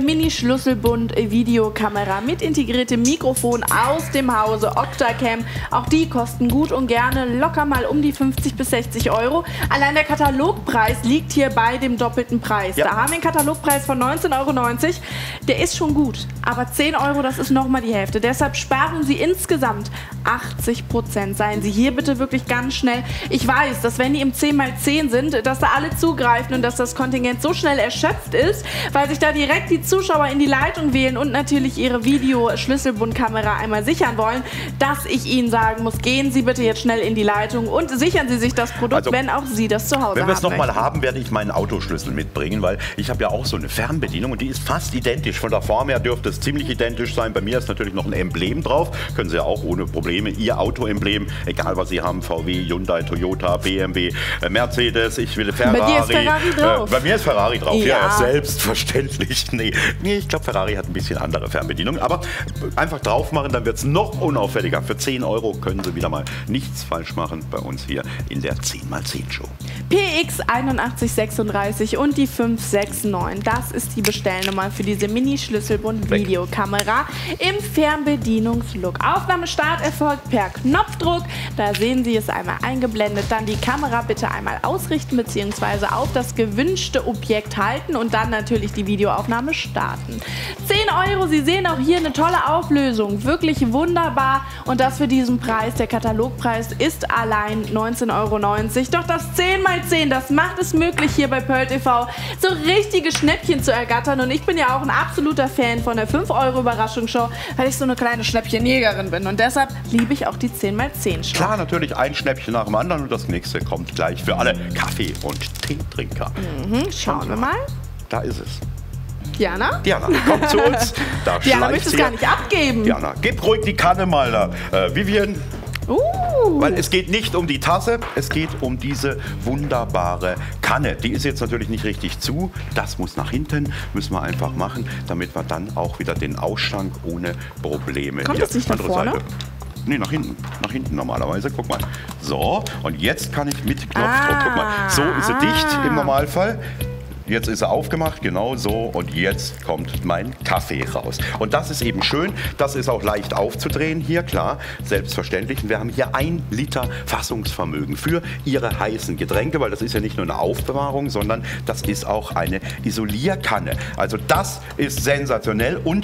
Mini-Schlüsselbund-Videokamera mit integriertem Mikrofon aus dem Hause Octacam. Auch die kosten gut und gerne locker mal um die fünfzig bis sechzig Euro. Allein der Katalogpreis liegt hier bei dem doppelten Preis. Ja. Da haben wir einen Katalogpreis von neunzehn Euro neunzig. Der ist schon gut, aber zehn Euro, das ist nochmal die Hälfte. Deshalb sparen Sie insgesamt achtzig Prozent. Seien Sie hier bitte wirklich ganz schnell. Ich weiß, dass wenn die im zehn mal zehn sind, dass da alle zugreifen und dass das Kontingent so schnell erschöpft ist, weil sich da direkt die Zuschauer in die Leitung wählen und natürlich ihre Video-Schlüsselbundkamera einmal sichern wollen, dass ich Ihnen sagen muss, gehen Sie bitte jetzt schnell in die Leitung und sichern Sie sich das Produkt, also, wenn auch Sie das zu Hause haben. Wenn wir es nochmal haben, werde ich meinen Autoschlüssel mitbringen, weil ich habe ja auch so eine Fernbedienung und die ist fast identisch. Von der Form her dürfte es ziemlich identisch sein. Bei mir ist natürlich noch ein Emblem drauf. Können Sie ja auch ohne Probleme Ihr Auto-Emblem, egal was Sie haben, V W, Hyundai, Toyota, B M W, äh, Mercedes, ich will Ferrari. Bei dir ist Ferrari drauf. Äh, bei mir ist Ferrari drauf, ja, ja selbstverständlich. Nee, nee ich glaube, Ferrari hat ein bisschen andere Fernbedienung. Aber einfach drauf machen, dann wird es noch unauffälliger. Für zehn Euro können Sie wieder mal nichts falsch machen bei uns hier in der zehn mal zehn Show. P X einundachtzig sechsunddreißig und die fünf sechs neun. Das ist die Bestellnummer für diese Mini-Schlüsselbund-Videokamera im Fernbedienungslook. Aufnahmestart erfolgt per Knopfdruck. Da sehen Sie es einmal eingeblendet. Dann die Kamera bitte einmal ausrichten bzw. auf das gewünschte Objekt halten und dann natürlich die Videoaufnahme starten. zehn Euro, Sie sehen auch hier eine tolle Auflösung. Wirklich wunderbar und das für diesen Preis. Der Katalogpreis ist allein neunzehn Euro neunzig. Doch das zehn mal zehn, das macht es möglich hier bei Pearl T V so richtige Schnäppchen zu ergattern und ich bin ja auch ein absoluter Fan von der fünf Euro Überraschungsshow, weil ich so eine kleine Schnäppchenjägerin bin und deshalb liebe ich auch die zehn mal zehn Show. Klar, natürlich ein Schnäppchen nach dem anderen und das nächste kommt gleich für alle Kaffee- und Teetrinker. Mhm, schauen wir mal. Da ist es. Diana? Diana, komm zu uns. Da Diana möchte es gar nicht abgeben. Diana, gib ruhig die Kanne mal da. Äh, Vivian. Uh. Weil es geht nicht um die Tasse, es geht um diese wunderbare Kanne. Die ist jetzt natürlich nicht richtig zu. Das muss nach hinten, müssen wir einfach machen, damit wir dann auch wieder den Ausschank ohne Probleme. Kommt das nicht nach vorne? Seite. Nee, nach hinten. Nach hinten normalerweise. Guck mal. So, und jetzt kann ich mit Knopfdruck, ah. guck mal. So ist sie dicht im Normalfall. Jetzt ist er aufgemacht, genau so. Und jetzt kommt mein Kaffee raus. Und das ist eben schön. Das ist auch leicht aufzudrehen hier, klar, selbstverständlich. Und wir haben hier ein Liter Fassungsvermögen für Ihre heißen Getränke, weil das ist ja nicht nur eine Aufbewahrung, sondern das ist auch eine Isolierkanne. Also das ist sensationell und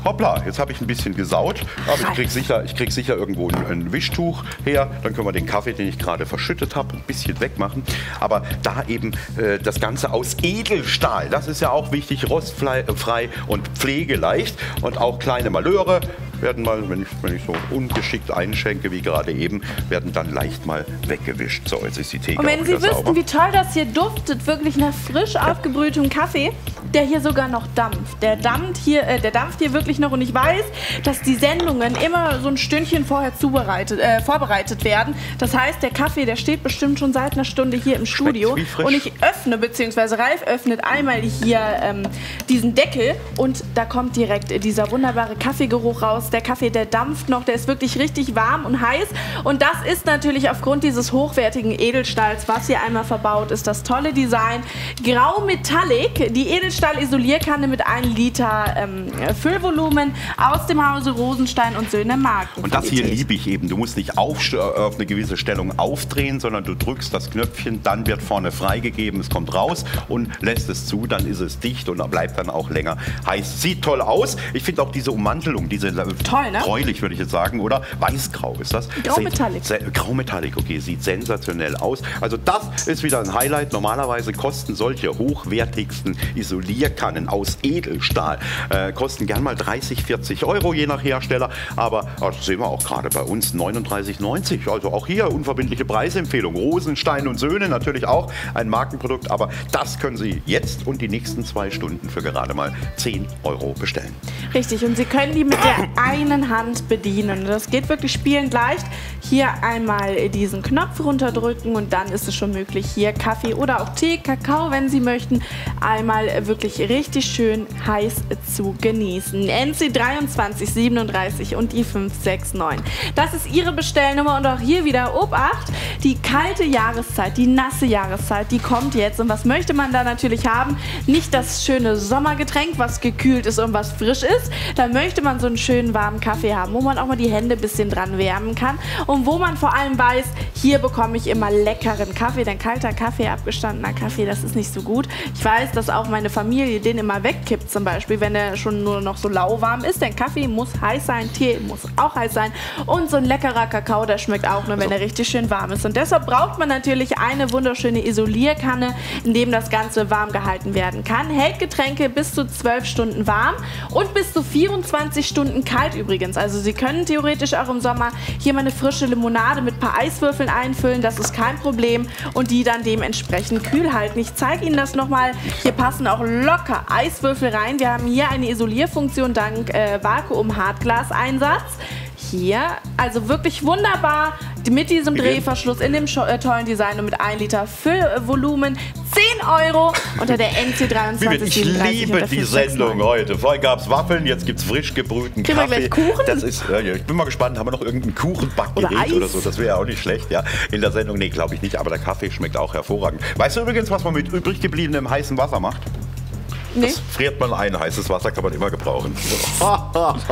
hoppla, jetzt habe ich ein bisschen gesaut, aber ich krieg sicher, ich krieg sicher irgendwo ein, ein Wischtuch her. Dann können wir den Kaffee, den ich gerade verschüttet habe, ein bisschen wegmachen. Aber da eben äh, das Ganze aus Edelstahl, das ist ja auch wichtig, rostfrei und pflegeleicht. Und auch kleine Malöre werden mal, wenn ich, wenn ich so ungeschickt einschenke wie gerade eben, werden dann leicht mal weggewischt. So, jetzt ist die Theke Und wenn auch Sie wieder wüssten, sauber. wie toll das hier duftet, wirklich nach frisch aufgebrühtem Kaffee, der hier sogar noch dampft. Der dampft hier, äh, der dampft hier wirklich noch. Und ich weiß, dass die Sendungen immer so ein Stündchen vorher zubereitet, äh, vorbereitet werden. Das heißt, der Kaffee, der steht bestimmt schon seit einer Stunde hier im Studio. wie frisch. Und ich öffne, beziehungsweise Ralf öffnet einmal hier ähm, diesen Deckel und da kommt direkt dieser wunderbare Kaffeegeruch raus. Der Kaffee, der dampft noch, der ist wirklich richtig warm und heiß. Und das ist natürlich aufgrund dieses hochwertigen Edelstahls, was hier einmal verbaut ist, das tolle Design. Grau Metallic, die Edelstahl-Isolierkanne mit einem Liter ähm, Füllvolumen aus dem Hause Rosenstein und Söhne Marken. Und das hier liebe ich eben. Du musst nicht auf, auf eine gewisse Stellung aufdrehen, sondern du drückst das Knöpfchen, dann wird vorne freigegeben, es kommt raus und lässt es zu, dann ist es dicht und bleibt dann auch länger heiß. Sieht toll aus. Ich finde auch diese Ummantelung, diese toll, ne? Gräulich würde ich jetzt sagen, oder? Weißgrau ist das? Grau Metallic. Grau Metallic, okay, sieht sensationell aus. Also das ist wieder ein Highlight. Normalerweise kosten solche hochwertigsten Isolierkannen aus Edelstahl, äh, kosten gern mal dreißig, vierzig Euro je nach Hersteller. Aber das sehen wir auch gerade bei uns, neununddreißig neunzig. Also auch hier unverbindliche Preisempfehlung. Rosenstein und Söhne natürlich auch ein Markenprodukt. Aber das können Sie jetzt und die nächsten zwei Stunden für gerade mal zehn Euro bestellen. Richtig, und Sie können die mit der einen Hand bedienen. Das geht wirklich spielend leicht. Hier einmal diesen Knopf runterdrücken und dann ist es schon möglich, hier Kaffee oder auch Tee, Kakao, wenn Sie möchten, einmal wirklich richtig schön heiß zu genießen. N C dreiundzwanzig siebenunddreißig und die fünf sechs neun. Das ist Ihre Bestellnummer und auch hier wieder Obacht. Die kalte Jahreszeit, die nasse Jahreszeit, die kommt jetzt. Und was möchte man da natürlich haben? Nicht das schöne Sommergetränk, was gekühlt ist und was frisch ist. Da möchte man so einen schönen warmen Kaffee haben, wo man auch mal die Hände ein bisschen dran wärmen kann und wo man vor allem weiß, hier bekomme ich immer leckeren Kaffee, denn kalter Kaffee, abgestandener Kaffee, das ist nicht so gut. Ich weiß, dass auch meine Familie den immer wegkippt zum Beispiel, wenn er schon nur noch so lauwarm ist, denn Kaffee muss heiß sein, Tee muss auch heiß sein und so ein leckerer Kakao, der schmeckt auch nur, wenn er richtig schön warm ist. Und deshalb braucht man natürlich eine wunderschöne Isolierkanne, in dem das Ganze warm gehalten werden kann. Hält Getränke bis zu zwölf Stunden warm und bis zu vierundzwanzig Stunden kalt übrigens. Also Sie können theoretisch auch im Sommer hier mal eine frische Limonade mit ein paar Eiswürfeln einfüllen, das ist kein Problem und die dann dementsprechend kühl halten. Ich zeige Ihnen das nochmal. Hier passen auch locker Eiswürfel rein. Wir haben hier eine Isolierfunktion dank äh, Vakuum-Hartglas-Einsatz. Hier, also wirklich wunderbar mit diesem Drehverschluss in dem äh, tollen Design und mit ein Liter Füllvolumen. zehn Euro unter der N C dreiundzwanzig siebenunddreißig. Ich liebe die Sendung heute. Vorher gab es Waffeln, jetzt gibt es frisch gebrühten Kriegen Kaffee. wir gleich Kuchen? Das ist, ja, ich bin mal gespannt, haben wir noch irgendein Kuchenbackgerät Oder Eis? oder so? Das wäre ja auch nicht schlecht, ja. In der Sendung, nee, glaube ich nicht, aber der Kaffee schmeckt auch hervorragend. Weißt du übrigens, was man mit übrig gebliebenem heißem Wasser macht? Nee. Das friert man ein. Heißes Wasser kann man immer gebrauchen. Ach,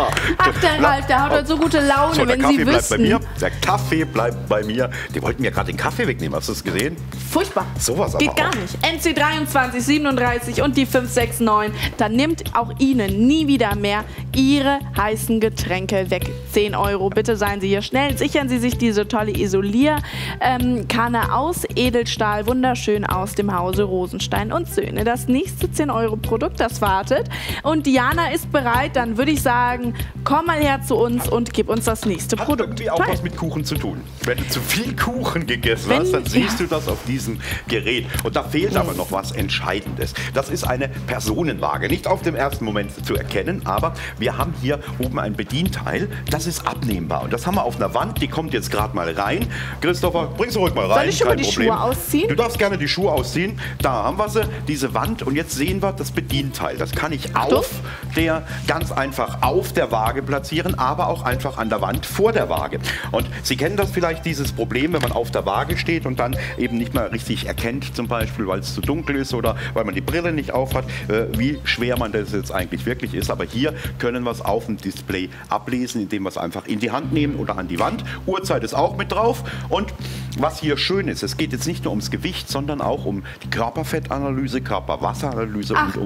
der Ralf, der hat heute so gute Laune, so, der wenn Kaffee Sie bleibt wüssten. bei mir. Der Kaffee bleibt bei mir. Die wollten mir gerade den Kaffee wegnehmen. Hast du es gesehen? Furchtbar. Sowas Geht aber gar auch. nicht. N C dreiundzwanzig siebenunddreißig und die fünf sechs neun. Dann nimmt auch Ihnen nie wieder mehr Ihre heißen Getränke weg. zehn Euro. Bitte seien Sie hier schnell. Sichern Sie sich diese tolle Isolierkanne ähm, aus Edelstahl. Wunderschön aus dem Hause Rosenstein und Söhne. Das nächste zehn Euro Produkt, das wartet. Und Diana ist bereit. Dann würde ich sagen, komm mal her zu uns und gib uns das nächste Hat Produkt. irgendwie auch Toll. was mit Kuchen zu tun. Wenn du zu viel Kuchen gegessen Wenn- hast, dann siehst ja. du das auf diesem Gerät. Und da fehlt aber noch was Entscheidendes. Das ist eine Personenwaage. Nicht auf dem ersten Moment zu erkennen, aber wir haben hier oben ein Bedienteil, das ist abnehmbar. Und das haben wir auf einer Wand, die kommt jetzt gerade mal rein. Christopher, bring sie ruhig mal rein. Soll ich schon mal kein die Problem. Schuhe ausziehen? Du darfst gerne die Schuhe ausziehen. Da haben wir sie, diese Wand. Und jetzt sehen wir das Bedienteil. Das kann ich Achtung. auf der, ganz einfach auf der Waage platzieren, aber auch einfach an der Wand vor der Waage. Und Sie kennen das vielleicht, dieses Problem, wenn man auf der Waage steht und dann eben nicht mehr richtig erkennt, zum Beispiel, weil es zu dunkel ist oder weil man die Brille nicht auf hat, äh, wie schwer man das jetzt eigentlich wirklich ist. Aber hier können wir es auf dem Display ablesen, indem wir es einfach in die Hand nehmen oder an die Wand. Uhrzeit ist auch mit drauf. Und was hier schön ist, es geht jetzt nicht nur ums Gewicht, sondern auch um die Körperfettanalyse, Körperwasseranalyse Ach. und um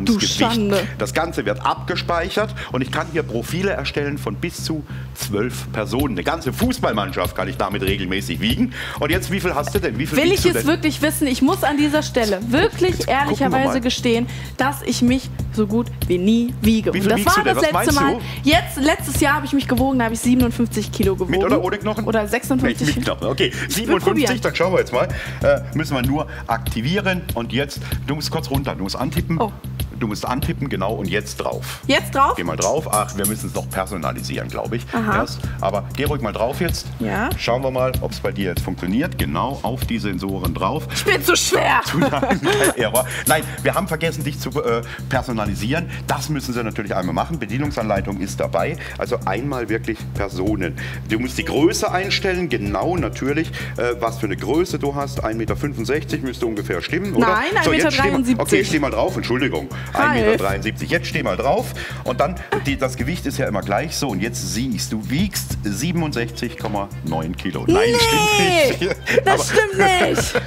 Bewegungsgewicht. Schande. Das Ganze wird abgespeichert und ich kann hier Profile erstellen von bis zu zwölf Personen. Eine ganze Fußballmannschaft kann ich damit regelmäßig wiegen. Und jetzt, wie viel hast du denn? Wie viel Will ich wiegst du es denn? wirklich wissen? Ich muss an dieser Stelle wirklich Jetzt gucken wir ehrlicherweise mal. gestehen, dass ich mich so gut wie nie wiege. Wie Und viel das wiegst war du denn? das Was letzte meinst Mal. du? Jetzt, letztes Jahr habe ich mich gewogen, da habe ich siebenundfünfzig Kilo gewogen. Mit oder ohne Knochen? Oder sechsundfünfzig. Nee, mit Knochen. Okay, probieren. siebenundfünfzig, dann schauen wir jetzt mal. Äh, müssen wir nur aktivieren und jetzt, du musst kurz runter, du musst antippen. Oh. Du musst antippen, genau, und jetzt drauf. Jetzt drauf? Geh mal drauf. Ach, wir müssen es noch personalisieren, glaube ich. Aha. Erst. Aber geh ruhig mal drauf jetzt. Ja. Schauen wir mal, ob es bei dir jetzt funktioniert. Genau, auf die Sensoren drauf. Ich bin zu schwer. Kein Error. Nein, wir haben vergessen, dich zu äh, personalisieren. Das müssen Sie natürlich einmal machen. Bedienungsanleitung ist dabei. Also einmal wirklich Personen. Du musst die Größe einstellen, genau natürlich, äh, was für eine Größe du hast. ein Meter fünfundsechzig müsste ungefähr stimmen, oder? Nein, ein So, Meter jetzt steh mal- dreiundsiebzig. Okay, steh mal drauf, Entschuldigung. ein Meter dreiundsiebzig. Jetzt steh mal drauf. Und dann, die, das Gewicht ist ja immer gleich so. Und jetzt siehst du, wiegst siebenundsechzig Komma neun Kilo. Nein, Nee, stimmt nicht. Aber- das stimmt nicht.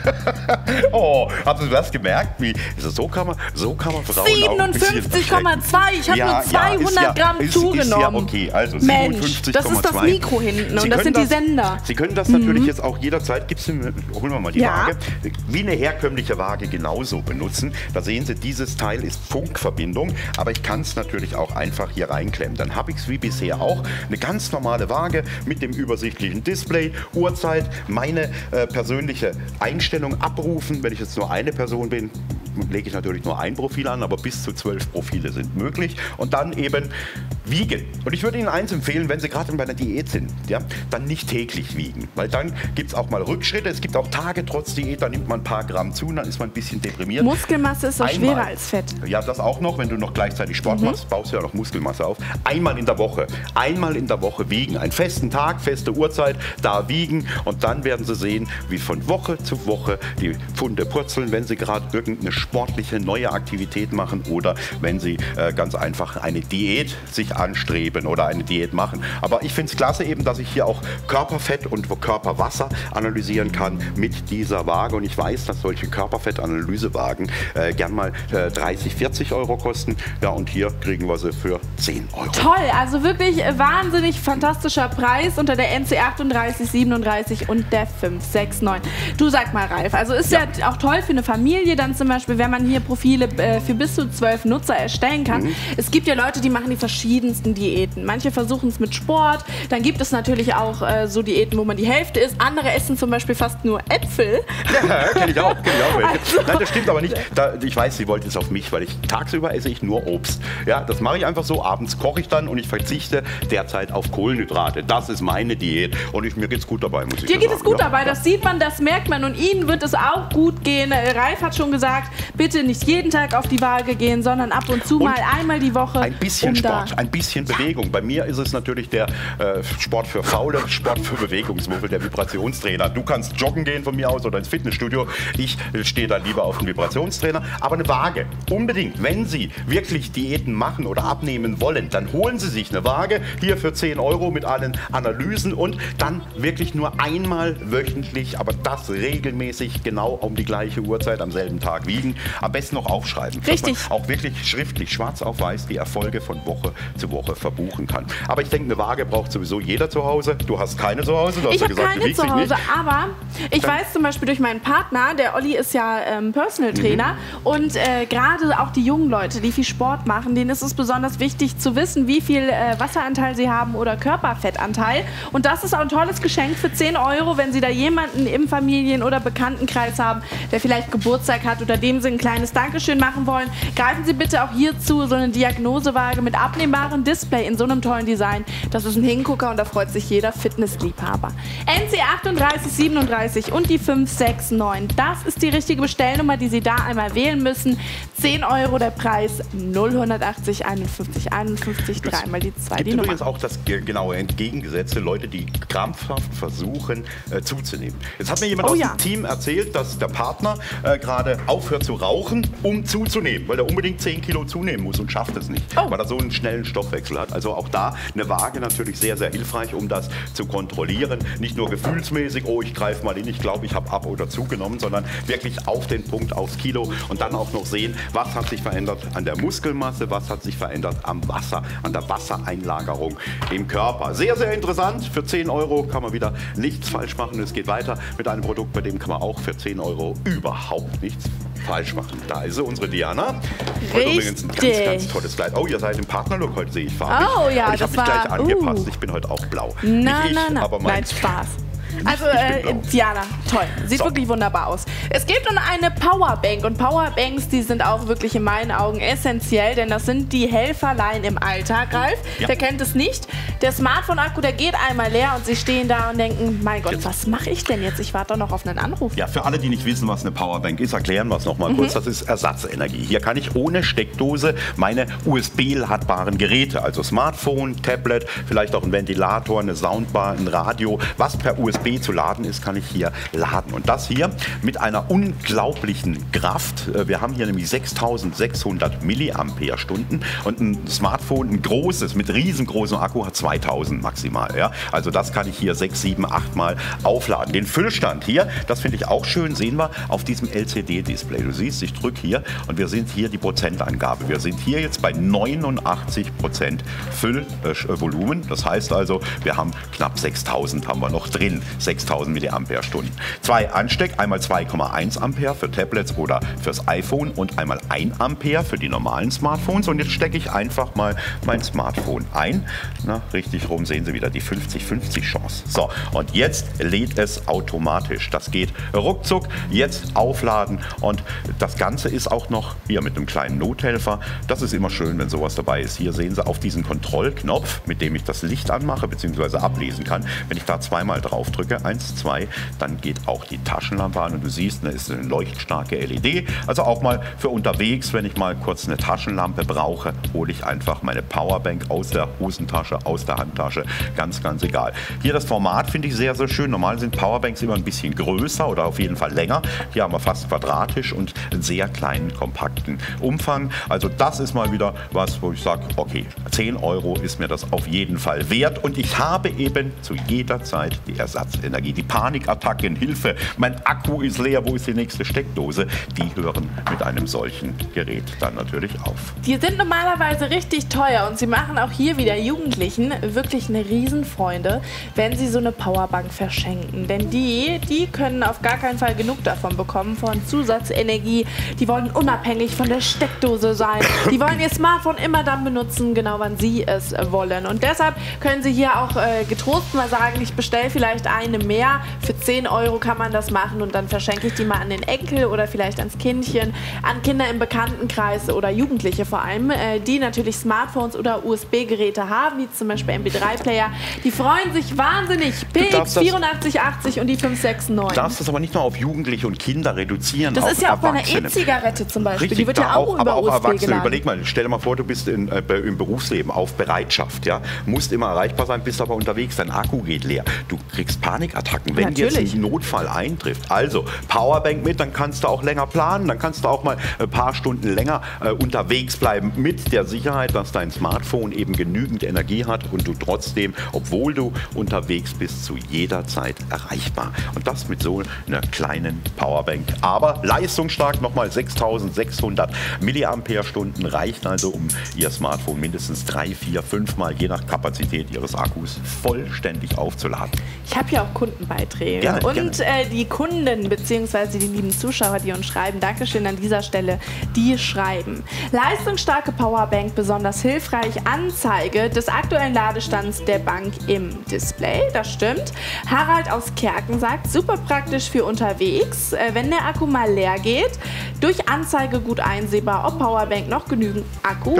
Oh, hast du das gemerkt? Wie, also so kann man, so kann man Frauen auch ein bisschen siebenundfünfzig Komma verschrecken. zwei. Ich habe Ja, nur ja, ist zweihundert ja- Gramm ist, zugenommen. Ist ja okay, also Mensch, siebenundfünfzig Komma zwei. das ist das Mikro hinten und Sie das können sind die Sender. Sie können das natürlich jetzt auch jederzeit, gibt's, holen wir mal die Ja. Waage, wie eine herkömmliche Waage genauso benutzen. Da sehen Sie, dieses Teil ist Funkverbindung, aber ich kann es natürlich auch einfach hier reinklemmen. Dann habe ich es wie bisher auch, eine ganz normale Waage mit dem übersichtlichen Display, Uhrzeit, meine äh, persönliche Einstellung abrufen. Wenn ich jetzt nur eine Person bin, lege ich natürlich nur ein Profil an, aber bis zu zwölf Profile sind möglich. Und dann eben wiegen. Und ich würde Ihnen eins empfehlen, wenn Sie gerade bei einer Diät sind, ja, dann nicht täglich wiegen. Weil dann gibt es auch mal Rückschritte. Es gibt auch Tage trotz Diät, da nimmt man ein paar Gramm zu, dann ist man ein bisschen deprimiert. Muskelmasse ist doch Einmal. schwerer als Fett. Ja, das auch noch. Wenn du noch gleichzeitig Sport machst, baust du ja noch Muskelmasse auf. Einmal in der Woche. Einmal in der Woche wiegen. Einen festen Tag, feste Uhrzeit, da wiegen. Und dann werden Sie sehen, wie von Woche zu Woche die Pfunde purzeln, wenn Sie gerade irgendeine sportliche neue Aktivität machen oder wenn Sie äh, ganz einfach eine Diät sich anstreben oder eine Diät machen. Aber ich finde es klasse eben, dass ich hier auch Körperfett und Körperwasser analysieren kann mit dieser Waage. Und ich weiß, dass solche Körperfettanalysewagen äh, gern mal äh, dreißig, vierzig Euro kosten. Ja, und hier kriegen wir sie für zehn Euro. Toll, also wirklich wahnsinnig fantastischer Preis unter der N C achtunddreißig siebenunddreißig und der fünf sechs neun. Du sag mal, Ralf, also ist ja. ja auch toll für eine Familie dann zum Beispiel, wenn man hier Profile äh, für bis zu zwölf Nutzer erstellen kann. Mhm. Es gibt ja Leute, die machen die verschiedensten Diäten. Manche versuchen es mit Sport, dann gibt es natürlich auch äh, so Diäten, wo man die Hälfte isst. Andere essen zum Beispiel fast nur Äpfel. Ja, kenn ich auch, kenn ich auch welche. Also. Nein, das stimmt aber nicht. Da, ich weiß, sie wollten es auf mich, weil ich tagsüber esse ich nur Obst. Ja, das mache ich einfach so. Abends koche ich dann und ich verzichte derzeit auf Kohlenhydrate. Das ist meine Diät und ich, mir geht es gut dabei, muss ich Dir sagen. geht es gut ja, dabei, ja. das sieht man, das merkt man und Ihnen wird es auch gut gehen. Ralf hat schon gesagt, bitte nicht jeden Tag auf die Waage gehen, sondern ab und zu und mal einmal die Woche. Ein bisschen um Sport, da ein bisschen Bewegung. Bei mir ist es natürlich der äh, Sport für Faule, Sport für Bewegungsmuffel, der Vibrationstrainer. Du kannst joggen gehen von mir aus oder ins Fitnessstudio. Ich äh, stehe da lieber auf dem Vibrationstrainer. Aber eine Waage, unbedingt. Wenn Sie wirklich Diäten machen oder abnehmen wollen, dann holen Sie sich eine Waage, hier für zehn Euro mit allen Analysen und dann wirklich nur einmal wöchentlich, aber das regelmäßig genau um die gleiche Uhrzeit am selben Tag wiegen. Am besten noch aufschreiben. Richtig. Dass man auch wirklich schriftlich schwarz auf weiß die Erfolge von Woche zu Woche verbuchen kann. Aber ich denke, eine Waage braucht sowieso jeder zu Hause. Du hast keine zu Hause, du hast Ich ja habe gesagt, du keine wiegst zu dich Hause, nicht. aber ich Dann- weiß zum Beispiel durch meinen Partner, der Olli ist ja ähm, Personal Trainer und äh, gerade auch die jungen Leute, die viel Sport machen, denen ist es besonders wichtig zu wissen, wie viel äh, Wasseranteil sie haben oder Körperfettanteil. Und das ist auch ein tolles Geschenk für zehn Euro, wenn Sie da jemanden im Familien- oder Bekanntenkreis haben, der vielleicht Geburtstag hat oder dem Sie ein kleines Dankeschön machen wollen. Greifen Sie bitte auch hierzu, so eine Diagnosewaage mit abnehmbarem Display in so einem tollen Design. Das ist ein Hingucker und da freut sich jeder Fitnessliebhaber. N C achtunddreißig siebenunddreißig und die fünf sechs neun. Das ist die richtige Bestellnummer, die Sie da einmal wählen müssen. zehn Euro der Preis, null achtzig einundfünfzig einundfünfzig, dreimal die zwei, Es die gibt Nummer. übrigens auch das ge- genaue Entgegengesetzte, Leute, die krampfhaft versuchen äh, zuzunehmen. Jetzt hat mir jemand Oh aus ja. dem Team erzählt, dass der Partner äh, gerade aufhört zu zu rauchen, um zuzunehmen, weil er unbedingt zehn Kilo zunehmen muss und schafft es nicht, oh. weil er so einen schnellen Stoffwechsel hat. Also auch da eine Waage natürlich sehr, sehr hilfreich, um das zu kontrollieren. Nicht nur gefühlsmäßig, oh, ich greife mal in, ich glaube, ich habe ab oder zugenommen, sondern wirklich auf den Punkt, aufs Kilo und dann auch noch sehen, was hat sich verändert an der Muskelmasse, was hat sich verändert am Wasser, an der Wassereinlagerung im Körper. Sehr, sehr interessant. Für zehn Euro kann man wieder nichts falsch machen. Es geht weiter mit einem Produkt, bei dem kann man auch für zehn Euro überhaupt nichts falsch machen. Da ist sie, unsere Diana. Heute übrigens ein ganz, ganz tolles Kleid. Oh, ihr seid im Partnerlook heute, sehe ich farbig. Oh ja, und ich habe mich gleich angepasst. Uh. Ich bin heute auch blau. Na, Nicht ich, na, na. aber mein Nein, Spaß. Also äh, Diana, toll. Sieht so. wirklich wunderbar aus. Es geht um eine Powerbank und Powerbanks, die sind auch wirklich in meinen Augen essentiell, denn das sind die Helferlein im Alltag, Ralf. Ja. Wer kennt es nicht? Der Smartphone-Akku, der geht einmal leer und Sie stehen da und denken, mein Gott, jetzt. was mache ich denn jetzt? Ich warte doch noch auf einen Anruf. Ja, für alle, die nicht wissen, was eine Powerbank ist, erklären wir es noch mal mhm. kurz. Das ist Ersatzenergie. Hier kann ich ohne Steckdose meine U S B-ladbaren Geräte, also Smartphone, Tablet, vielleicht auch ein Ventilator, eine Soundbar, ein Radio, was per U S B zu laden ist, kann ich hier laden. Und das hier mit einer unglaublichen Kraft. Wir haben hier nämlich sechstausendsechshundert Milliampere-Stunden und ein Smartphone, ein großes, mit riesengroßem Akku, hat zweitausend maximal. Ja? Also das kann ich hier sechs, sieben, acht Mal aufladen. Den Füllstand hier, das finde ich auch schön, sehen wir auf diesem L C D-Display. Du siehst, ich drücke hier und wir sind hier die Prozentangabe. Wir sind hier jetzt bei neunundachtzig Prozent Füllvolumen. Das heißt also, wir haben knapp sechstausend haben wir noch drin. sechstausend Milliampere-Stunden. Zwei Ansteck, einmal zwei Komma eins Ampere für Tablets oder fürs iPhone und einmal ein Ampere für die normalen Smartphones. Und jetzt stecke ich einfach mal mein Smartphone ein. Na, richtig rum sehen Sie wieder die fünfzig fünfzig Chance. So, und jetzt lädt es automatisch. Das geht ruckzuck. Jetzt aufladen und das Ganze ist auch noch hier mit einem kleinen Nothelfer. Das ist immer schön, wenn sowas dabei ist. Hier sehen Sie auf diesen Kontrollknopf, mit dem ich das Licht anmache bzw. ablesen kann. Wenn ich da zweimal drauf drücke, eins, zwei, dann geht auch die Taschenlampe an und du siehst, da ist eine leuchtstarke L E D. Also auch mal für unterwegs, wenn ich mal kurz eine Taschenlampe brauche, hole ich einfach meine Powerbank aus der Hosentasche, aus der Handtasche, ganz, ganz egal. Hier das Format finde ich sehr, sehr schön. Normal sind Powerbanks immer ein bisschen größer oder auf jeden Fall länger. Hier haben wir fast quadratisch und einen sehr kleinen, kompakten Umfang. Also das ist mal wieder was, wo ich sage, okay, zehn Euro ist mir das auf jeden Fall wert und ich habe eben zu jeder Zeit die Ersatzenergie. Die Panikattacken, Hilfe, mein Akku ist leer, wo ist die nächste Steckdose? Die hören mit einem solchen Gerät dann natürlich auf. Die sind normalerweise richtig teuer und sie machen auch hier wieder Jugendlichen wirklich eine Riesenfreude, wenn sie so eine Powerbank verschenken. Denn die, die können auf gar keinen Fall genug davon bekommen, von Zusatzenergie. Die wollen unabhängig von der Steckdose sein. Die wollen ihr Smartphone immer dann benutzen, genau wann sie es wollen. Und deshalb können sie hier auch äh, getrost mal sagen, ich bestelle vielleicht eine mehr. Für zehn Euro kann man das machen und dann verschenke ich die mal an den Enkel oder vielleicht ans Kindchen, an Kinder im Bekanntenkreis oder Jugendliche vor allem, äh, die natürlich Smartphones oder U S B-Geräte haben, wie zum Beispiel M P drei Player. Die freuen sich wahnsinnig. P X vierundachtzig achtzig und die fünf sechs neun. Du darfst das aber nicht nur auf Jugendliche und Kinder reduzieren. Das auf ist ja auch bei einer Erwachsene. E-Zigarette zum Beispiel. Richtig, die wird ja auch, auch über aber auch U S B Erwachsene. geladen. Überleg mal, stell dir mal vor, du bist in, äh, im Berufsleben auf Bereitschaft. Ja? Musst immer erreichbar sein, bist aber unterwegs, dein Akku geht leer. Du kriegst Panikattacken, wenn Natürlich. jetzt ein Notfall eintrifft. Also Powerbank mit, dann kannst du auch länger planen, dann kannst du auch mal ein paar Stunden länger äh, unterwegs bleiben mit der Sicherheit, dass dein Smartphone eben genügend Energie hat und du trotzdem, obwohl du unterwegs bist, zu jeder Zeit erreichbar. Und das mit so einer kleinen Powerbank. Aber leistungsstark, nochmal sechstausendsechshundert Milliampere-Stunden reicht also, um Ihr Smartphone mindestens drei, vier, fünf Mal, je nach Kapazität Ihres Akkus, vollständig aufzuladen. Ich habe ja auch Kundenbeiträge. Gerne, und gerne. Äh, die Kunden bzw. die lieben Zuschauer, die uns schreiben, Dankeschön an dieser Stelle, die schreiben: Leistungsstarke Powerbank, besonders hilfreich, Anzeige des aktuellen Ladestands der Bank im Display. Das stimmt. Harald aus Kerken sagt, super praktisch für unterwegs, äh, wenn der Akku mal leer geht. Durch Anzeige gut einsehbar, ob Powerbank noch genügend Akku Ja. vorrätig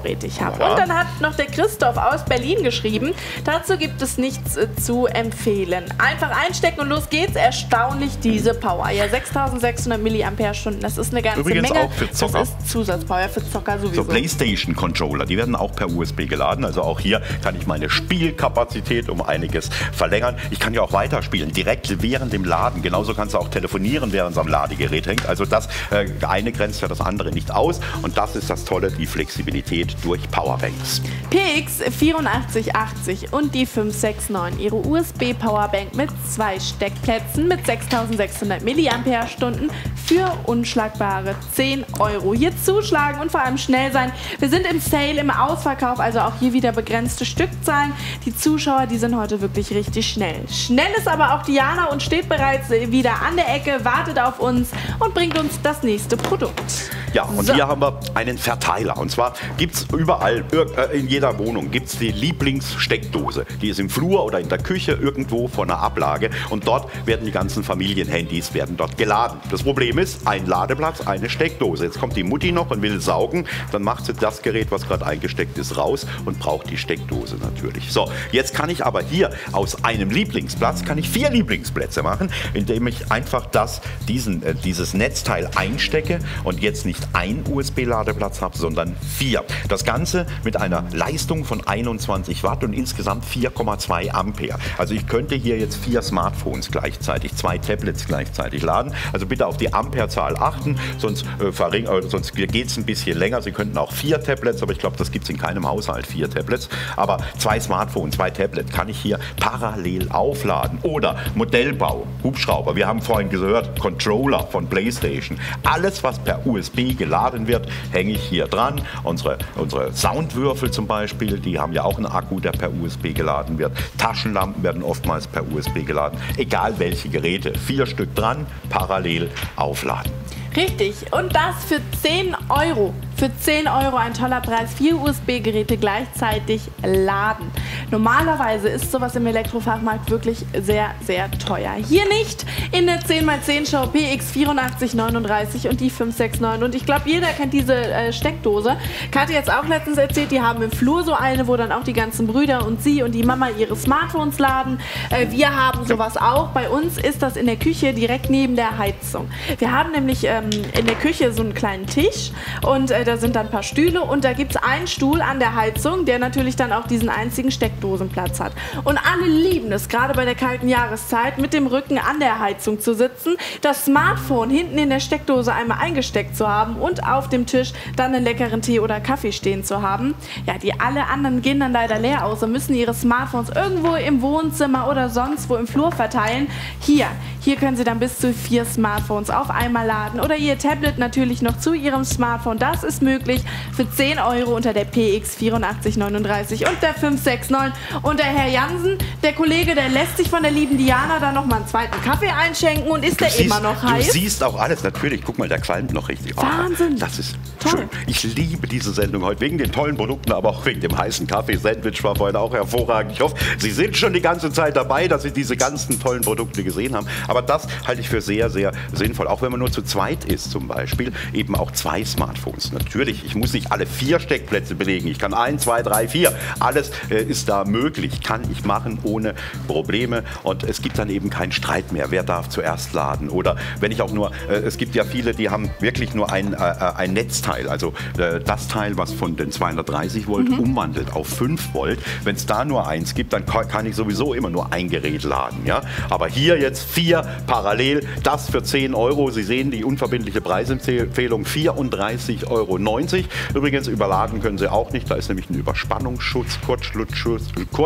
vorrätig habe. Ja. Und dann hat noch der Christoph aus Berlin geschrieben, dazu gibt es nichts äh, zu empfehlen. Einfach einstecken und los geht's. Erstaunlich diese Power. Ja, sechstausendsechshundert Milliampere-Stunden, das ist eine ganze Übrigens Menge. auch für Zocker. Das ist Zusatzpower für Zocker sowieso. So PlayStation-Controller, die werden auch per U S B geladen. Also auch hier kann ich meine Spielkapazität um einiges verlängern. Ich kann ja auch weiterspielen, direkt während dem Laden. Genauso kannst du auch telefonieren, während es am Ladegerät hängt. Also das äh, eine grenzt ja das andere nicht aus. Und das ist das Tolle, die Flexibilität durch Powerbanks. P X vierundachtzig achtzig und die fünf sechs neun, ihre U S B-Powerbank mit zwei Steckplätzen mit sechstausendsechshundert Milliampere-Stunden für unschlagbare zehn Euro. Hier zuschlagen und vor allem schnell sein. Wir sind im Sale, im Ausverkauf, also auch hier wieder begrenzte Stückzahlen. Die Zuschauer, die sind heute wirklich richtig schnell. Schnell ist aber auch Diana und steht bereits wieder an der Ecke, wartet auf uns und bringt uns das nächste Produkt. Ja, und so. Hier haben wir einen Verteiler. Und zwar gibt es überall, in jeder Wohnung, gibt es die Lieblingssteckdose. Die ist im Flur oder in der Küche irgendwo vor einer Ablage. Und dort werden die ganzen Familienhandys werden dort geladen. Das Problem ist, ein Ladeplatz, eine Steckdose. Jetzt kommt die Mutti noch und will saugen. Dann macht sie das Gerät, was gerade eingesteckt ist, raus und braucht die Steckdose natürlich. So, jetzt kann ich aber hier aus einem Lieblingsplatz, kann ich vier Lieblingsplätze machen, indem ich einfach das, diesen, äh, dieses Netzteil einstecke und jetzt nicht ein U S B-Ladeplatz habe, sondern vier. Das Ganze mit einer Leistung von einundzwanzig Watt und insgesamt vier Komma zwei Ampere. Also ich könnte hier jetzt vier Smartphones gleichzeitig, zwei Tablets gleichzeitig laden. Also bitte auf die Amperezahl achten, sonst, äh, verring- äh, sonst geht es ein bisschen länger. Sie könnten auch vier Tablets, aber ich glaube, das gibt es in keinem Haushalt, vier Tablets. Aber zwei Smartphones, zwei Tablets kann ich hier parallel aufladen. Oder Modellbau, Hubschrauber. Wir haben vorhin gehört, Controller von PlayStation. Alles, was per U S B geladen wird, hänge ich hier dran. Unsere, unsere Soundwürfel zum Beispiel, die haben ja auch einen Akku, der per U S B geladen wird. Taschenlampen werden oftmals per U S B geladen. Egal welche Geräte, vier Stück dran, parallel aufladen. Richtig, und das für zehn Euro. Für zehn Euro ein toller Preis. Vier U S B-Geräte gleichzeitig laden. Normalerweise ist sowas im Elektrofachmarkt wirklich sehr, sehr teuer. Hier nicht in der zehn mal zehn Show P X vierundachtzig neununddreißig und die fünf sechs neun. Und ich glaube, jeder kennt diese äh, Steckdose. Katja hat jetzt auch letztens erzählt, die haben im Flur so eine, wo dann auch die ganzen Brüder und sie und die Mama ihre Smartphones laden. Äh, wir haben sowas auch. Bei uns ist das in der Küche direkt neben der Heizung. Wir haben nämlich ähm, in der Küche so einen kleinen Tisch und äh, da sind dann ein paar Stühle und da gibt es einen Stuhl an der Heizung, der natürlich dann auch diesen einzigen Steckdosenplatz hat. Und alle lieben es, gerade bei der kalten Jahreszeit, mit dem Rücken an der Heizung zu sitzen, das Smartphone hinten in der Steckdose einmal eingesteckt zu haben und auf dem Tisch dann einen leckeren Tee oder Kaffee stehen zu haben. Ja, die alle anderen gehen dann leider leer aus und müssen ihre Smartphones irgendwo im Wohnzimmer oder sonst wo im Flur verteilen. Hier, hier können Sie dann bis zu vier Smartphones auf einmal laden oder Ihr Tablet natürlich noch zu Ihrem Smartphone. Das ist möglich für zehn Euro unter der P X vierundachtzig neununddreißig und der fünf sechs neun. Und der Herr Jansen, der Kollege, der lässt sich von der lieben Diana da noch mal einen zweiten Kaffee einschenken und ist der siehst, immer noch heiß? Du siehst auch alles, natürlich. Guck mal, der qualmt noch richtig. Oh, Wahnsinn. Das ist toll. Schön. Ich liebe diese Sendung heute, wegen den tollen Produkten, aber auch wegen dem heißen Kaffee. Sandwich war vorhin auch hervorragend. Ich hoffe, Sie sind schon die ganze Zeit dabei, dass Sie diese ganzen tollen Produkte gesehen haben. Aber das halte ich für sehr, sehr sinnvoll. Auch wenn man nur zu zweit ist zum Beispiel, eben auch zwei Smartphones. Natürlich, ich muss nicht alle vier Steckplätze belegen. Ich kann ein, zwei, drei, vier. Alles äh, ist da möglich. Kann ich machen ohne Probleme. Und es gibt dann eben keinen Streit mehr. Wer darf zuerst laden? Oder wenn ich auch nur, äh, es gibt ja viele, die haben wirklich nur ein, äh, ein Netzteil. Also äh, das Teil, was von den zweihundertdreißig Volt mhm. umwandelt auf fünf Volt. Wenn es da nur eins gibt, dann kann ich sowieso immer nur ein Gerät laden. Ja? Aber hier jetzt vier parallel. Das für zehn Euro. Sie sehen die unverbindliche Preisempfehlung vierunddreißig Euro neunzig. Übrigens, überladen können Sie auch nicht. Da ist nämlich ein Überspannungsschutz, Kurzschlussschutz,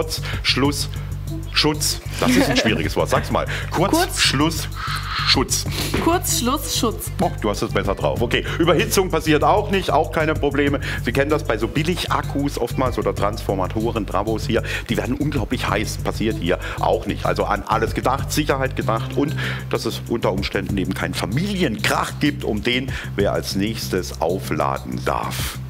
Kurzschlussschutz. Das ist ein schwieriges Wort. Sag's mal. Kurzschlussschutz. Kurzschlussschutz. Oh, du hast es besser drauf. Okay, Überhitzung passiert auch nicht, auch keine Probleme. Sie kennen das bei so Billig-Akkus oftmals oder Transformatoren, Travos hier. Die werden unglaublich heiß. Passiert hier auch nicht. Also an alles gedacht, Sicherheit gedacht und dass es unter Umständen eben keinen Familienkrach gibt, um den wer als nächstes aufladen darf.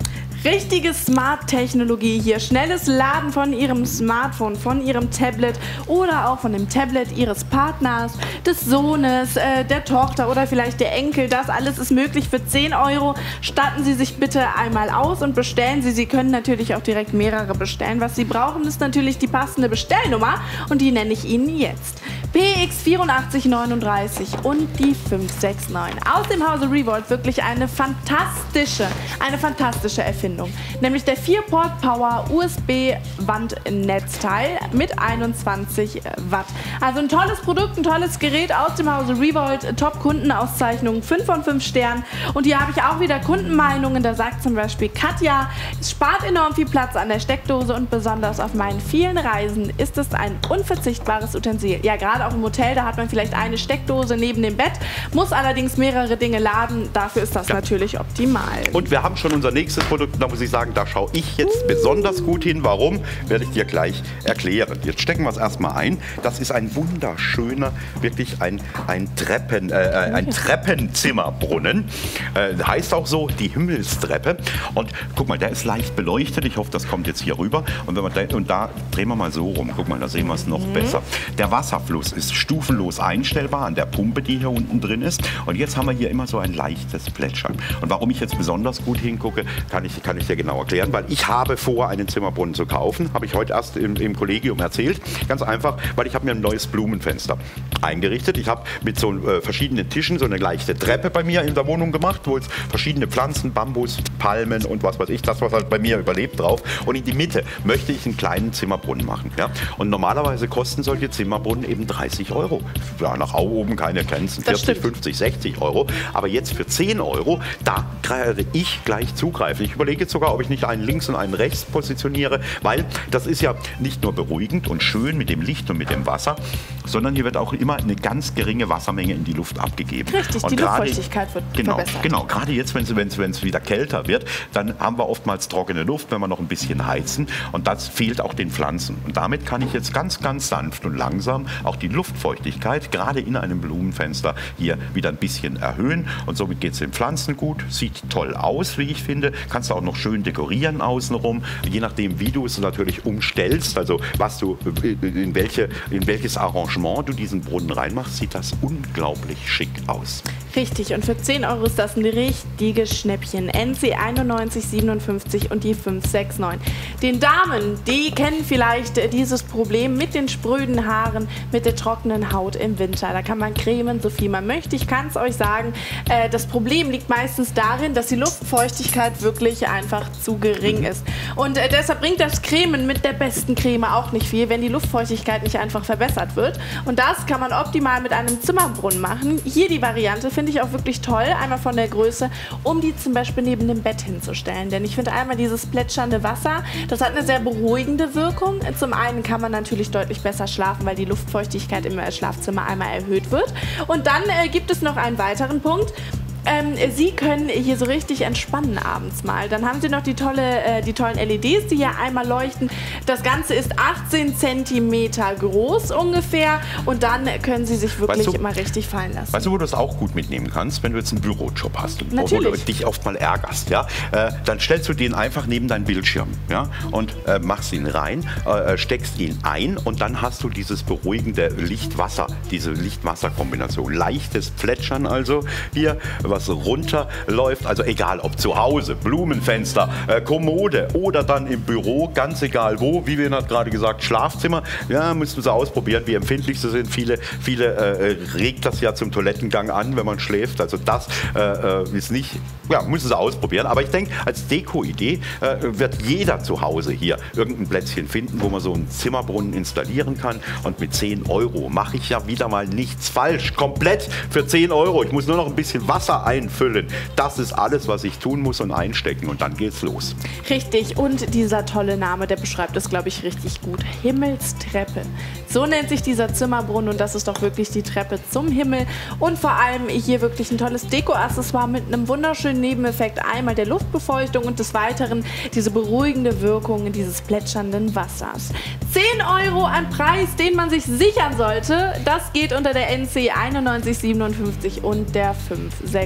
Richtige Smart-Technologie hier. Schnelles Laden von Ihrem Smartphone, von Ihrem Tablet oder auch von dem Tablet Ihres Partners, des Sohnes, äh, der Tochter oder vielleicht der Enkel. Das alles ist möglich für zehn Euro. Statten Sie sich bitte einmal aus und bestellen Sie. Sie können natürlich auch direkt mehrere bestellen. Was Sie brauchen, ist natürlich die passende Bestellnummer und die nenne ich Ihnen jetzt. P X vierundachtzig neununddreißig und die fünf sechs neun. Aus dem Hause Revolt wirklich eine fantastische, eine fantastische Erfindung. Nämlich der vier Port Power U S B-Wandnetzteil mit einundzwanzig Watt. Also ein tolles Produkt, ein tolles Gerät aus dem Hause Revolt. Top-Kundenauszeichnung, fünf von fünf Sternen. Und hier habe ich auch wieder Kundenmeinungen. Da sagt zum Beispiel Katja, es spart enorm viel Platz an der Steckdose und besonders auf meinen vielen Reisen ist es ein unverzichtbares Utensil. Ja, gerade auch im Hotel, da hat man vielleicht eine Steckdose neben dem Bett, muss allerdings mehrere Dinge laden. Dafür ist das ja natürlich optimal. Und wir haben schon unser nächstes Produkt, da muss ich sagen, da schaue ich jetzt uh. besonders gut hin. Warum? Werde ich dir gleich erklären. Jetzt stecken wir es erstmal ein. Das ist ein wunderschöner, wirklich ein, ein, Treppen, äh, ein Treppenzimmerbrunnen. Äh, heißt auch so, die Himmelstreppe. Und guck mal, der ist leicht beleuchtet. Ich hoffe, das kommt jetzt hier rüber. Und, wenn man da, und da drehen wir mal so rum. Guck mal, da sehen wir es noch mhm. besser. Der Wasserfluss ist stufenlos einstellbar an der Pumpe, die hier unten drin ist. Und jetzt haben wir hier immer so ein leichtes Plätschern. Und warum ich jetzt besonders gut hingucke, kann ich, kann ich dir genau erklären. Weil ich habe vor, einen Zimmerbrunnen zu kaufen. Habe ich heute erst im, im Kollegium erzählt. Ganz einfach, weil ich habe mir ein neues Blumenfenster eingerichtet. Ich habe mit so äh, verschiedenen Tischen so eine leichte Treppe bei mir in der Wohnung gemacht, wo jetzt verschiedene Pflanzen, Bambus, Palmen und was weiß ich, das, was halt bei mir überlebt, drauf. Und in die Mitte möchte ich einen kleinen Zimmerbrunnen machen. Ja? Und normalerweise kosten solche Zimmerbrunnen eben dreißig Euro. Ja, nach oben keine Grenzen, vierzig, fünfzig, sechzig Euro. Aber jetzt für zehn Euro, da werde ich gleich zugreifen. Ich überlege jetzt sogar, ob ich nicht einen links und einen rechts positioniere, weil das ist ja nicht nur beruhigend und schön mit dem Licht und mit dem Wasser, sondern hier wird auch immer eine ganz geringe Wassermenge in die Luft abgegeben. Richtig, und die grade, Luftfeuchtigkeit wird genau, verbessert. Genau, gerade jetzt, wenn es wieder kälter wird, dann haben wir oftmals trockene Luft, wenn wir noch ein bisschen heizen und das fehlt auch den Pflanzen. Und damit kann ich jetzt ganz, ganz sanft und langsam auch die Luftfeuchtigkeit gerade in einem Blumenfenster hier wieder ein bisschen erhöhen und somit geht es den Pflanzen gut, sieht toll aus, wie ich finde, kannst du auch noch schön dekorieren außenrum, je nachdem wie du es natürlich umstellst, also was du, in, welche, in welches Arrangement du diesen Brunnen reinmachst, sieht das unglaublich schick aus. Richtig, und für zehn Euro ist das ein richtiges Schnäppchen. N C einundneunzig siebenundfünfzig und die fünf sechs neun. Den Damen, die kennen vielleicht dieses Problem mit den spröden Haaren, mit der trockenen Haut im Winter. Da kann man cremen, so viel man möchte. Ich kann es euch sagen, äh, das Problem liegt meistens darin, dass die Luftfeuchtigkeit wirklich einfach zu gering ist. Und äh, deshalb bringt das Cremen mit der besten Creme auch nicht viel, wenn die Luftfeuchtigkeit nicht einfach verbessert wird. Und das kann man optimal mit einem Zimmerbrunnen machen. Hier die Variante finde ich auch wirklich toll, einmal von der Größe, um die zum Beispiel neben dem Bett hinzustellen. Denn ich finde einmal dieses plätschernde Wasser, das hat eine sehr beruhigende Wirkung. Zum einen kann man natürlich deutlich besser schlafen, weil die Luftfeuchtigkeit im Schlafzimmer einmal erhöht wird. Und dann äh, gibt es noch einen weiteren Punkt. Ähm, Sie können hier so richtig entspannen abends mal. Dann haben Sie noch die, tolle, äh, die tollen L E Ds, die hier einmal leuchten. Das Ganze ist achtzehn Zentimeter groß ungefähr und dann können Sie sich wirklich weißt du, immer richtig fallen lassen. Weißt du, wo du das auch gut mitnehmen kannst, wenn du jetzt einen Bürojob hast und Natürlich. wo du dich oft mal ärgerst, ja? Äh, dann stellst du den einfach neben deinen Bildschirm, ja? Und äh, machst ihn rein, äh, steckst ihn ein und dann hast du dieses beruhigende Licht-Wasser, diese Licht-Wasser-Kombination. Leichtes Plätschern also hier, was runterläuft, also egal ob zu Hause, Blumenfenster, äh, Kommode oder dann im Büro, ganz egal wo, wie wir gerade gesagt, Schlafzimmer, ja, müssen Sie ausprobieren, wie empfindlich sie sind. Viele, viele äh, regt das ja zum Toilettengang an, wenn man schläft, also das äh, ist nicht, ja, müssen Sie ausprobieren, aber ich denke, als Deko-Idee äh, wird jeder zu Hause hier irgendein Plätzchen finden, wo man so einen Zimmerbrunnen installieren kann und mit zehn Euro mache ich ja wieder mal nichts falsch, komplett für zehn Euro, ich muss nur noch ein bisschen Wasser einfüllen. Das ist alles, was ich tun muss und einstecken und dann geht's los. Richtig, und dieser tolle Name, der beschreibt es, glaube ich, richtig gut. Himmelstreppe. So nennt sich dieser Zimmerbrunnen und das ist doch wirklich die Treppe zum Himmel und vor allem hier wirklich ein tolles Deko-Accessoire mit einem wunderschönen Nebeneffekt. Einmal der Luftbefeuchtung und des Weiteren diese beruhigende Wirkung dieses plätschernden Wassers. zehn Euro ein Preis, den man sich sichern sollte. Das geht unter der N C einundneunzig siebenundfünfzig und der fünf sechs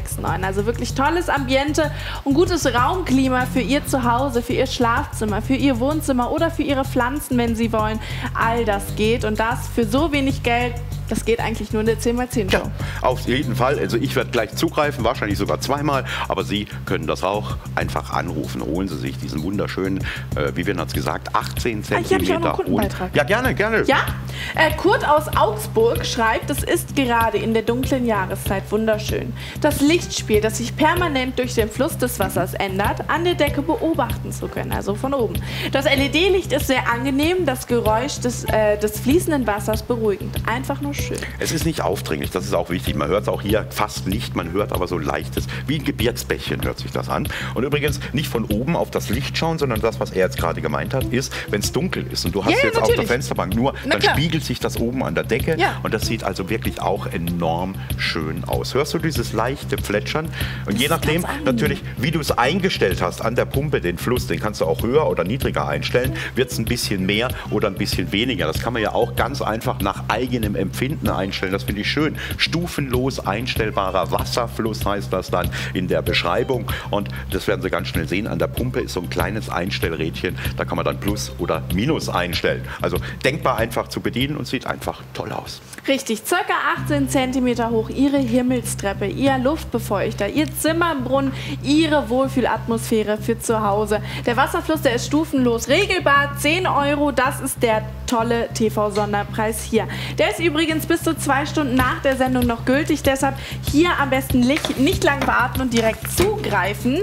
sechs neun. Also wirklich tolles Ambiente und gutes Raumklima für Ihr Zuhause, für Ihr Schlafzimmer, für Ihr Wohnzimmer oder für Ihre Pflanzen, wenn Sie wollen. All das geht und das für so wenig Geld. Das geht eigentlich nur in der zehn mal zehn Show. Ja, auf jeden Fall. Also ich werde gleich zugreifen, wahrscheinlich sogar zweimal. Aber Sie können das auch einfach anrufen. Holen Sie sich diesen wunderschönen, äh, wie wir es gesagt, achtzehn Zentimeter. Ich habe auch noch einen Kundenbeitrag. Ja, gerne, gerne. Ja, äh, Kurt aus Augsburg schreibt, es ist gerade in der dunklen Jahreszeit wunderschön, das Lichtspiel, das sich permanent durch den Fluss des Wassers ändert, an der Decke beobachten zu können, also von oben. Das L E D-Licht ist sehr angenehm, das Geräusch des, äh, des fließenden Wassers beruhigend. Einfach nur schön. Es ist nicht aufdringlich, das ist auch wichtig. Man hört es auch hier fast nicht, man hört aber so ein leichtes, wie ein Gebirgsbächchen hört sich das an. Und übrigens nicht von oben auf das Licht schauen, sondern das, was er jetzt gerade gemeint hat, ist, wenn es dunkel ist und du hast ja, jetzt natürlich. auf der Fensterbank nur, Na dann klar. spiegelt sich das oben an der Decke Ja. und das sieht also wirklich auch enorm schön aus. Hörst du dieses leichte Plätschern? Und je nachdem natürlich, wie du es eingestellt hast an der Pumpe, den Fluss, den kannst du auch höher oder niedriger einstellen, wird es ein bisschen mehr oder ein bisschen weniger. Das kann man ja auch ganz einfach nach eigenem Empfinden einstellen. Das finde ich schön. Stufenlos einstellbarer Wasserfluss heißt das dann in der Beschreibung. Und das werden Sie ganz schnell sehen. An der Pumpe ist so ein kleines Einstellrädchen. Da kann man dann Plus oder Minus einstellen. Also denkbar einfach zu bedienen und sieht einfach toll aus. Richtig, circa achtzehn Zentimeter hoch, Ihre Himmelstreppe, Ihr Luftbefeuchter, Ihr Zimmerbrunnen, Ihre Wohlfühlatmosphäre für zu Hause. Der Wasserfluss, der ist stufenlos regelbar, zehn Euro, das ist der tolle T V-Sonderpreis hier. Der ist übrigens bis zu zwei Stunden nach der Sendung noch gültig, deshalb hier am besten nicht lang warten und direkt zugreifen.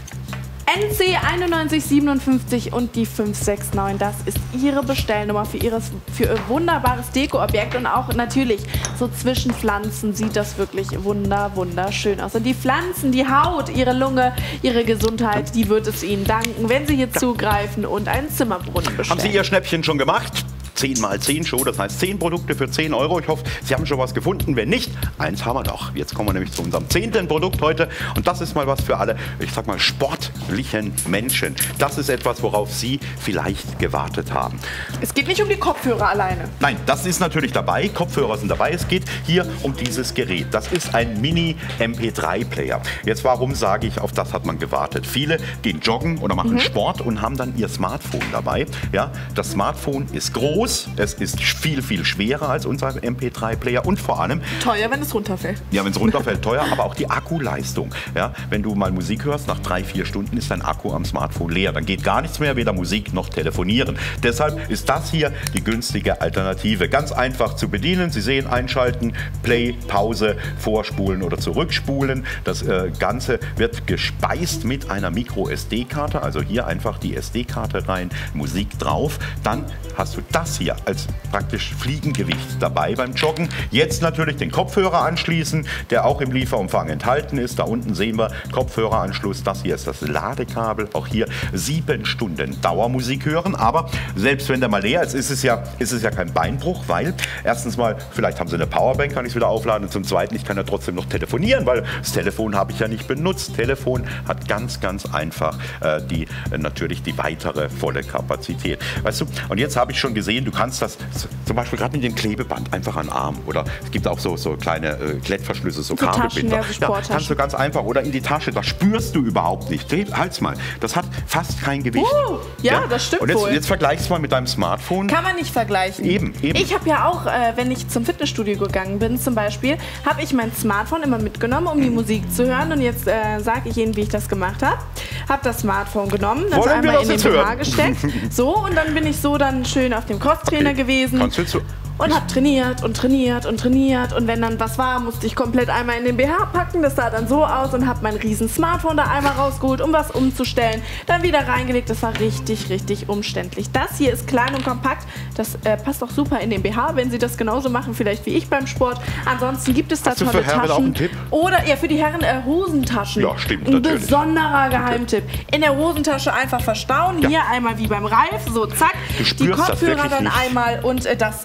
N C einundneunzig siebenundfünfzig und die fünf sechs neun, das ist Ihre Bestellnummer für, ihres, für Ihr wunderbares Dekoobjekt und auch natürlich so zwischen Pflanzen sieht das wirklich wunder, wunderschön aus. Und die Pflanzen, die Haut, Ihre Lunge, Ihre Gesundheit, die wird es Ihnen danken, wenn Sie hier zugreifen und einen Zimmerbrunnen bestellen. Haben Sie Ihr Schnäppchen schon gemacht? zehn mal zehn Show, das heißt zehn Produkte für zehn Euro. Ich hoffe, Sie haben schon was gefunden. Wenn nicht, eins haben wir noch. Jetzt kommen wir nämlich zu unserem zehnten Produkt heute. Und das ist mal was für alle, ich sag mal, sportlichen Menschen. Das ist etwas, worauf Sie vielleicht gewartet haben. Es geht nicht um die Kopfhörer alleine. Nein, das ist natürlich dabei. Kopfhörer sind dabei. Es geht hier um dieses Gerät. Das ist ein Mini-M P drei Player. Jetzt, warum sage ich, auf das hat man gewartet? Viele gehen joggen oder machen mhm. Sport und haben dann ihr Smartphone dabei. Ja, das Smartphone ist groß. Es ist viel, viel schwerer als unser M P drei Player und vor allem... Teuer, wenn es runterfällt. Ja, wenn es runterfällt, teuer, aber auch die Akkuleistung. Ja, wenn du mal Musik hörst, nach drei, vier Stunden ist dein Akku am Smartphone leer. Dann geht gar nichts mehr, weder Musik noch telefonieren. Deshalb ist das hier die günstige Alternative. Ganz einfach zu bedienen. Sie sehen, einschalten, Play, Pause, vorspulen oder zurückspulen. Das äh, Ganze wird gespeist mit einer Micro S D-Karte. Also hier einfach die S D-Karte rein, Musik drauf. Dann hast du das hier als praktisch Fliegengewicht dabei beim Joggen. Jetzt natürlich den Kopfhörer anschließen, der auch im Lieferumfang enthalten ist. Da unten sehen wir Kopfhöreranschluss. Das hier ist das Ladekabel. Auch hier sieben Stunden Dauermusik hören. Aber selbst wenn der mal leer ist, ist es ja, ist es ja kein Beinbruch, weil erstens mal, vielleicht haben Sie eine Powerbank, kann ich es wieder aufladen. Und zum Zweiten, ich kann ja trotzdem noch telefonieren, weil das Telefon habe ich ja nicht benutzt. Telefon hat ganz, ganz einfach äh, die, äh, natürlich die weitere volle Kapazität. Weißt du, und jetzt habe ich schon gesehen, du kannst das zum Beispiel gerade mit dem Klebeband einfach an den Arm oder es gibt auch so, so kleine äh, Klettverschlüsse, so Kabelbinder. Ja, so ja, kannst du ganz einfach oder in die Tasche, das spürst du überhaupt nicht. Halt's mal, das hat fast kein Gewicht. Uh, ja, ja, das stimmt und jetzt, wohl. jetzt vergleich's mal mit deinem Smartphone. Kann man nicht vergleichen. Eben, eben. Ich habe ja auch, äh, wenn ich zum Fitnessstudio gegangen bin zum Beispiel, habe ich mein Smartphone immer mitgenommen, um die Musik zu hören und jetzt äh, sage ich Ihnen, wie ich das gemacht habe. Habe das Smartphone genommen, das Wollen einmal in den B H gesteckt. So, und dann bin ich so dann schön auf dem Crosstrainer okay. gewesen. Kannst du zu Und hab trainiert und trainiert und trainiert und wenn dann was war, musste ich komplett einmal in den B H packen. Das sah dann so aus und hab mein riesen Smartphone da einmal rausgeholt, um was umzustellen. Dann wieder reingelegt. Das war richtig, richtig umständlich. Das hier ist klein und kompakt. Das äh, passt auch super in den B H, wenn Sie das genauso machen, vielleicht wie ich beim Sport. Ansonsten gibt es da Hast du tolle für Herren Taschen. auch einen Tipp? Oder ja, für die Herren äh, Hosentaschen. Ja, stimmt, Ein natürlich. besonderer Geheimtipp. In der Hosentasche einfach verstauen. Ja. Hier einmal wie beim Ralf, so zack. Du spürst Die das Kopfhörer wirklich dann nicht. einmal und äh, das ist wirklich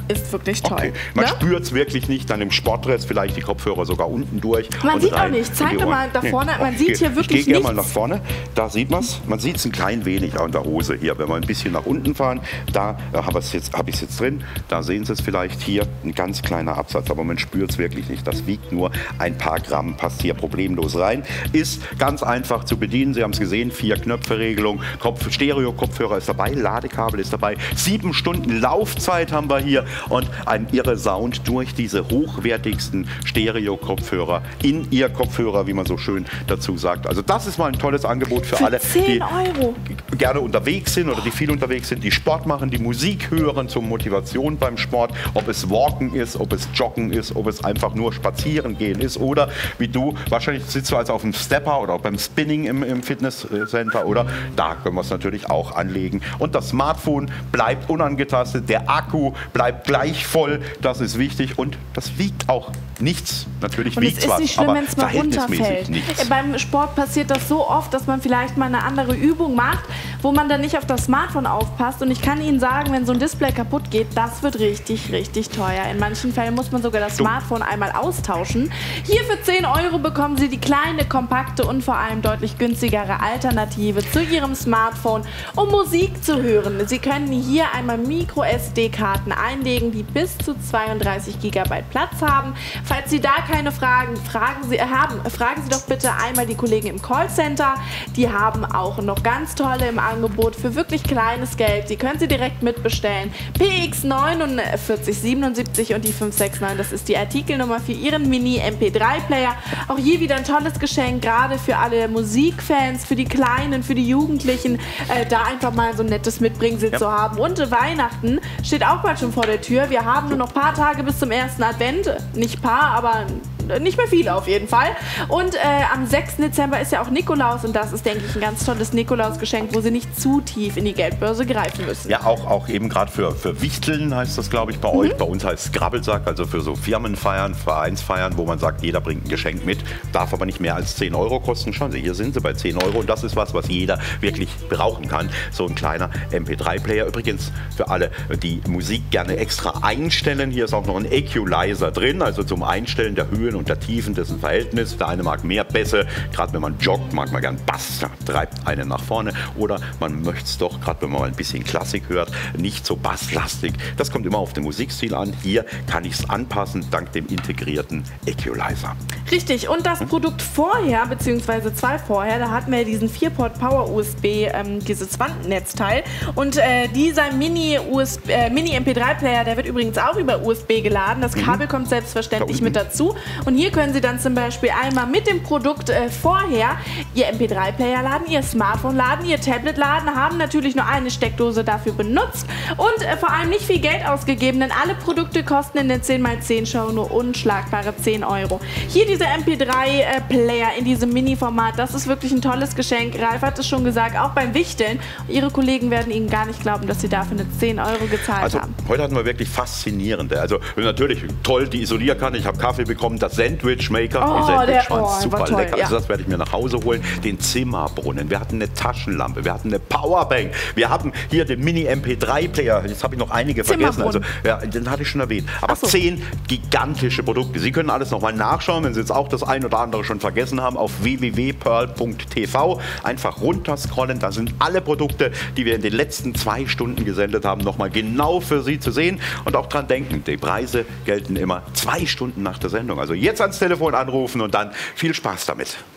wirklich toll. Okay. Man ne? spürt es wirklich nicht, dann im Sportdress vielleicht die Kopfhörer sogar unten durch. Man und sieht rein auch nichts. Zeig in die doch mal Ohren. da vorne. Nee. Man Ich sieht geh- hier wirklich Ich gehe gerne nichts. mal nach vorne. Da sieht man es. Man sieht es ein klein wenig an der Hose hier. Wenn wir ein bisschen nach unten fahren, da äh, habe ich es jetzt, hab ich's jetzt drin. Da sehen Sie es vielleicht hier. Ein ganz kleiner Absatz, aber man spürt es wirklich nicht. Das wiegt nur ein paar Gramm, passt hier problemlos rein. Ist ganz einfach zu bedienen. Sie haben es gesehen, vier Knöpfe-Regelung. Kopf, Stereo-Kopfhörer ist dabei, Ladekabel ist dabei. Sieben Stunden Laufzeit haben wir hier und ein irre Sound durch diese hochwertigsten Stereo-Kopfhörer in Ihr Kopfhörer, wie man so schön dazu sagt. Also das ist mal ein tolles Angebot für, Für alle, zehn die Euro. gerne unterwegs sind oder die viel unterwegs sind, die Sport machen, die Musik hören zur Motivation beim Sport, ob es Walken ist, ob es Joggen ist, ob es einfach nur Spazieren gehen ist oder wie du, wahrscheinlich sitzt du also auf dem Stepper oder auch beim Spinning im, im Fitnesscenter oder da können wir es natürlich auch anlegen. Und das Smartphone bleibt unangetastet, der Akku bleibt gleich voll, das ist wichtig und das wiegt auch nichts. Natürlich Und wiegt es ist was, nicht schlimm, aber wenn es mal verhältnismäßig runterfällt. nichts. Äh, Beim Sport passiert das so oft, dass man vielleicht mal eine andere Übung macht, wo man dann nicht auf das Smartphone aufpasst. Und ich kann Ihnen sagen, wenn so ein Display kaputt geht, das wird richtig, richtig teuer. In manchen Fällen muss man sogar das Du- Smartphone einmal austauschen. Hier für zehn Euro bekommen Sie die kleine, kompakte und vor allem deutlich günstigere Alternative zu Ihrem Smartphone, um Musik zu hören. Sie können hier einmal Micro S D-Karten einlegen, die bis zu zweiunddreißig Gigabyte Platz haben. Falls Sie da keine Fragen fragen Sie, äh, haben, fragen Sie doch bitte einmal die Kollegen im Callcenter. Die haben auch noch ganz tolle im Angebot für wirklich kleines Geld. Die können Sie direkt mitbestellen. P X neun vier neun sieben und die fünf sechs neun, das ist die Artikelnummer für Ihren Mini M P drei Player. Auch hier wieder ein tolles Geschenk, gerade für alle Musikfans, für die Kleinen, für die Jugendlichen, äh, da einfach mal so ein nettes Mitbringsel Ja. zu haben. Und äh, Weihnachten steht auch bald schon vor der Tür. Wir haben nur noch ein paar Tage bis zum ersten Advent. Nicht paar, aber nicht mehr viele auf jeden Fall. Und äh, am sechsten Dezember ist ja auch Nikolaus und das ist, denke ich, ein ganz tolles Nikolausgeschenk, wo Sie nicht zu tief in die Geldbörse greifen müssen. Ja, auch, auch eben gerade für, für Wichteln heißt das, glaube ich, bei euch. Bei uns heißt es Grabbelsack, also für so Firmenfeiern, Vereinsfeiern, wo man sagt, jeder bringt ein Geschenk mit, darf aber nicht mehr als zehn Euro kosten. Schauen Sie, hier sind sie bei zehn Euro und das ist was, was jeder wirklich brauchen kann. So ein kleiner M P drei Player. Übrigens für alle, die Musik gerne extra einstellen, hier ist auch noch ein Equalizer drin, also zum Einstellen der Höhen und der Tiefen, das ist ein Verhältnis. Der eine mag mehr Bässe, gerade wenn man joggt, mag man gern Bass, da treibt einen nach vorne. Oder man möchte es doch, gerade wenn man mal ein bisschen Klassik hört, nicht so basslastig. Das kommt immer auf den Musikstil an. Hier kann ich es anpassen, dank dem integrierten Equalizer. Richtig, und das Produkt vorher, beziehungsweise zwei vorher, da hatten wir diesen vier Port Power U S B, ähm, dieses Wandnetzteil. Und äh, dieser Mini, äh, Mini M P drei Player, der wird übrigens auch über U S B geladen. Das Kabel kommt selbstverständlich mit dazu. Und hier können Sie dann zum Beispiel einmal mit dem Produkt äh, vorher Ihr M P drei Player laden, Ihr Smartphone laden, Ihr Tablet laden, haben natürlich nur eine Steckdose dafür benutzt und äh, vor allem nicht viel Geld ausgegeben, denn alle Produkte kosten in der zehn mal zehn Show nur unschlagbare zehn Euro. Hier dieser M P drei Player in diesem Mini-Format, das ist wirklich ein tolles Geschenk. Ralf hat es schon gesagt, auch beim Wichteln. Ihre Kollegen werden Ihnen gar nicht glauben, dass Sie dafür eine zehn Euro gezahlt Also haben. heute hatten wir wirklich faszinierende. Also natürlich toll, die Isolierkanne, ich habe Kaffee bekommen, das Sandwich-Maker, Oh, die Sandwich der- waren oh, super war toll, lecker. ja. Also das werde ich mir nach Hause holen. Den Zimmerbrunnen, wir hatten eine Taschenlampe, wir hatten eine Powerbank, wir haben hier den Mini M P drei Player, jetzt habe ich noch einige vergessen, also ja, den hatte ich schon erwähnt. Aber Ach so. zehn gigantische Produkte. Sie können alles nochmal nachschauen, wenn Sie jetzt auch das ein oder andere schon vergessen haben, auf w w w punkt pearl punkt t v. Einfach runterscrollen, da sind alle Produkte, die wir in den letzten zwei Stunden gesendet haben, nochmal genau für Sie zu sehen. Und auch dran denken, die Preise gelten immer zwei Stunden nach der Sendung. Also jetzt ans Telefon anrufen und dann viel Spaß damit.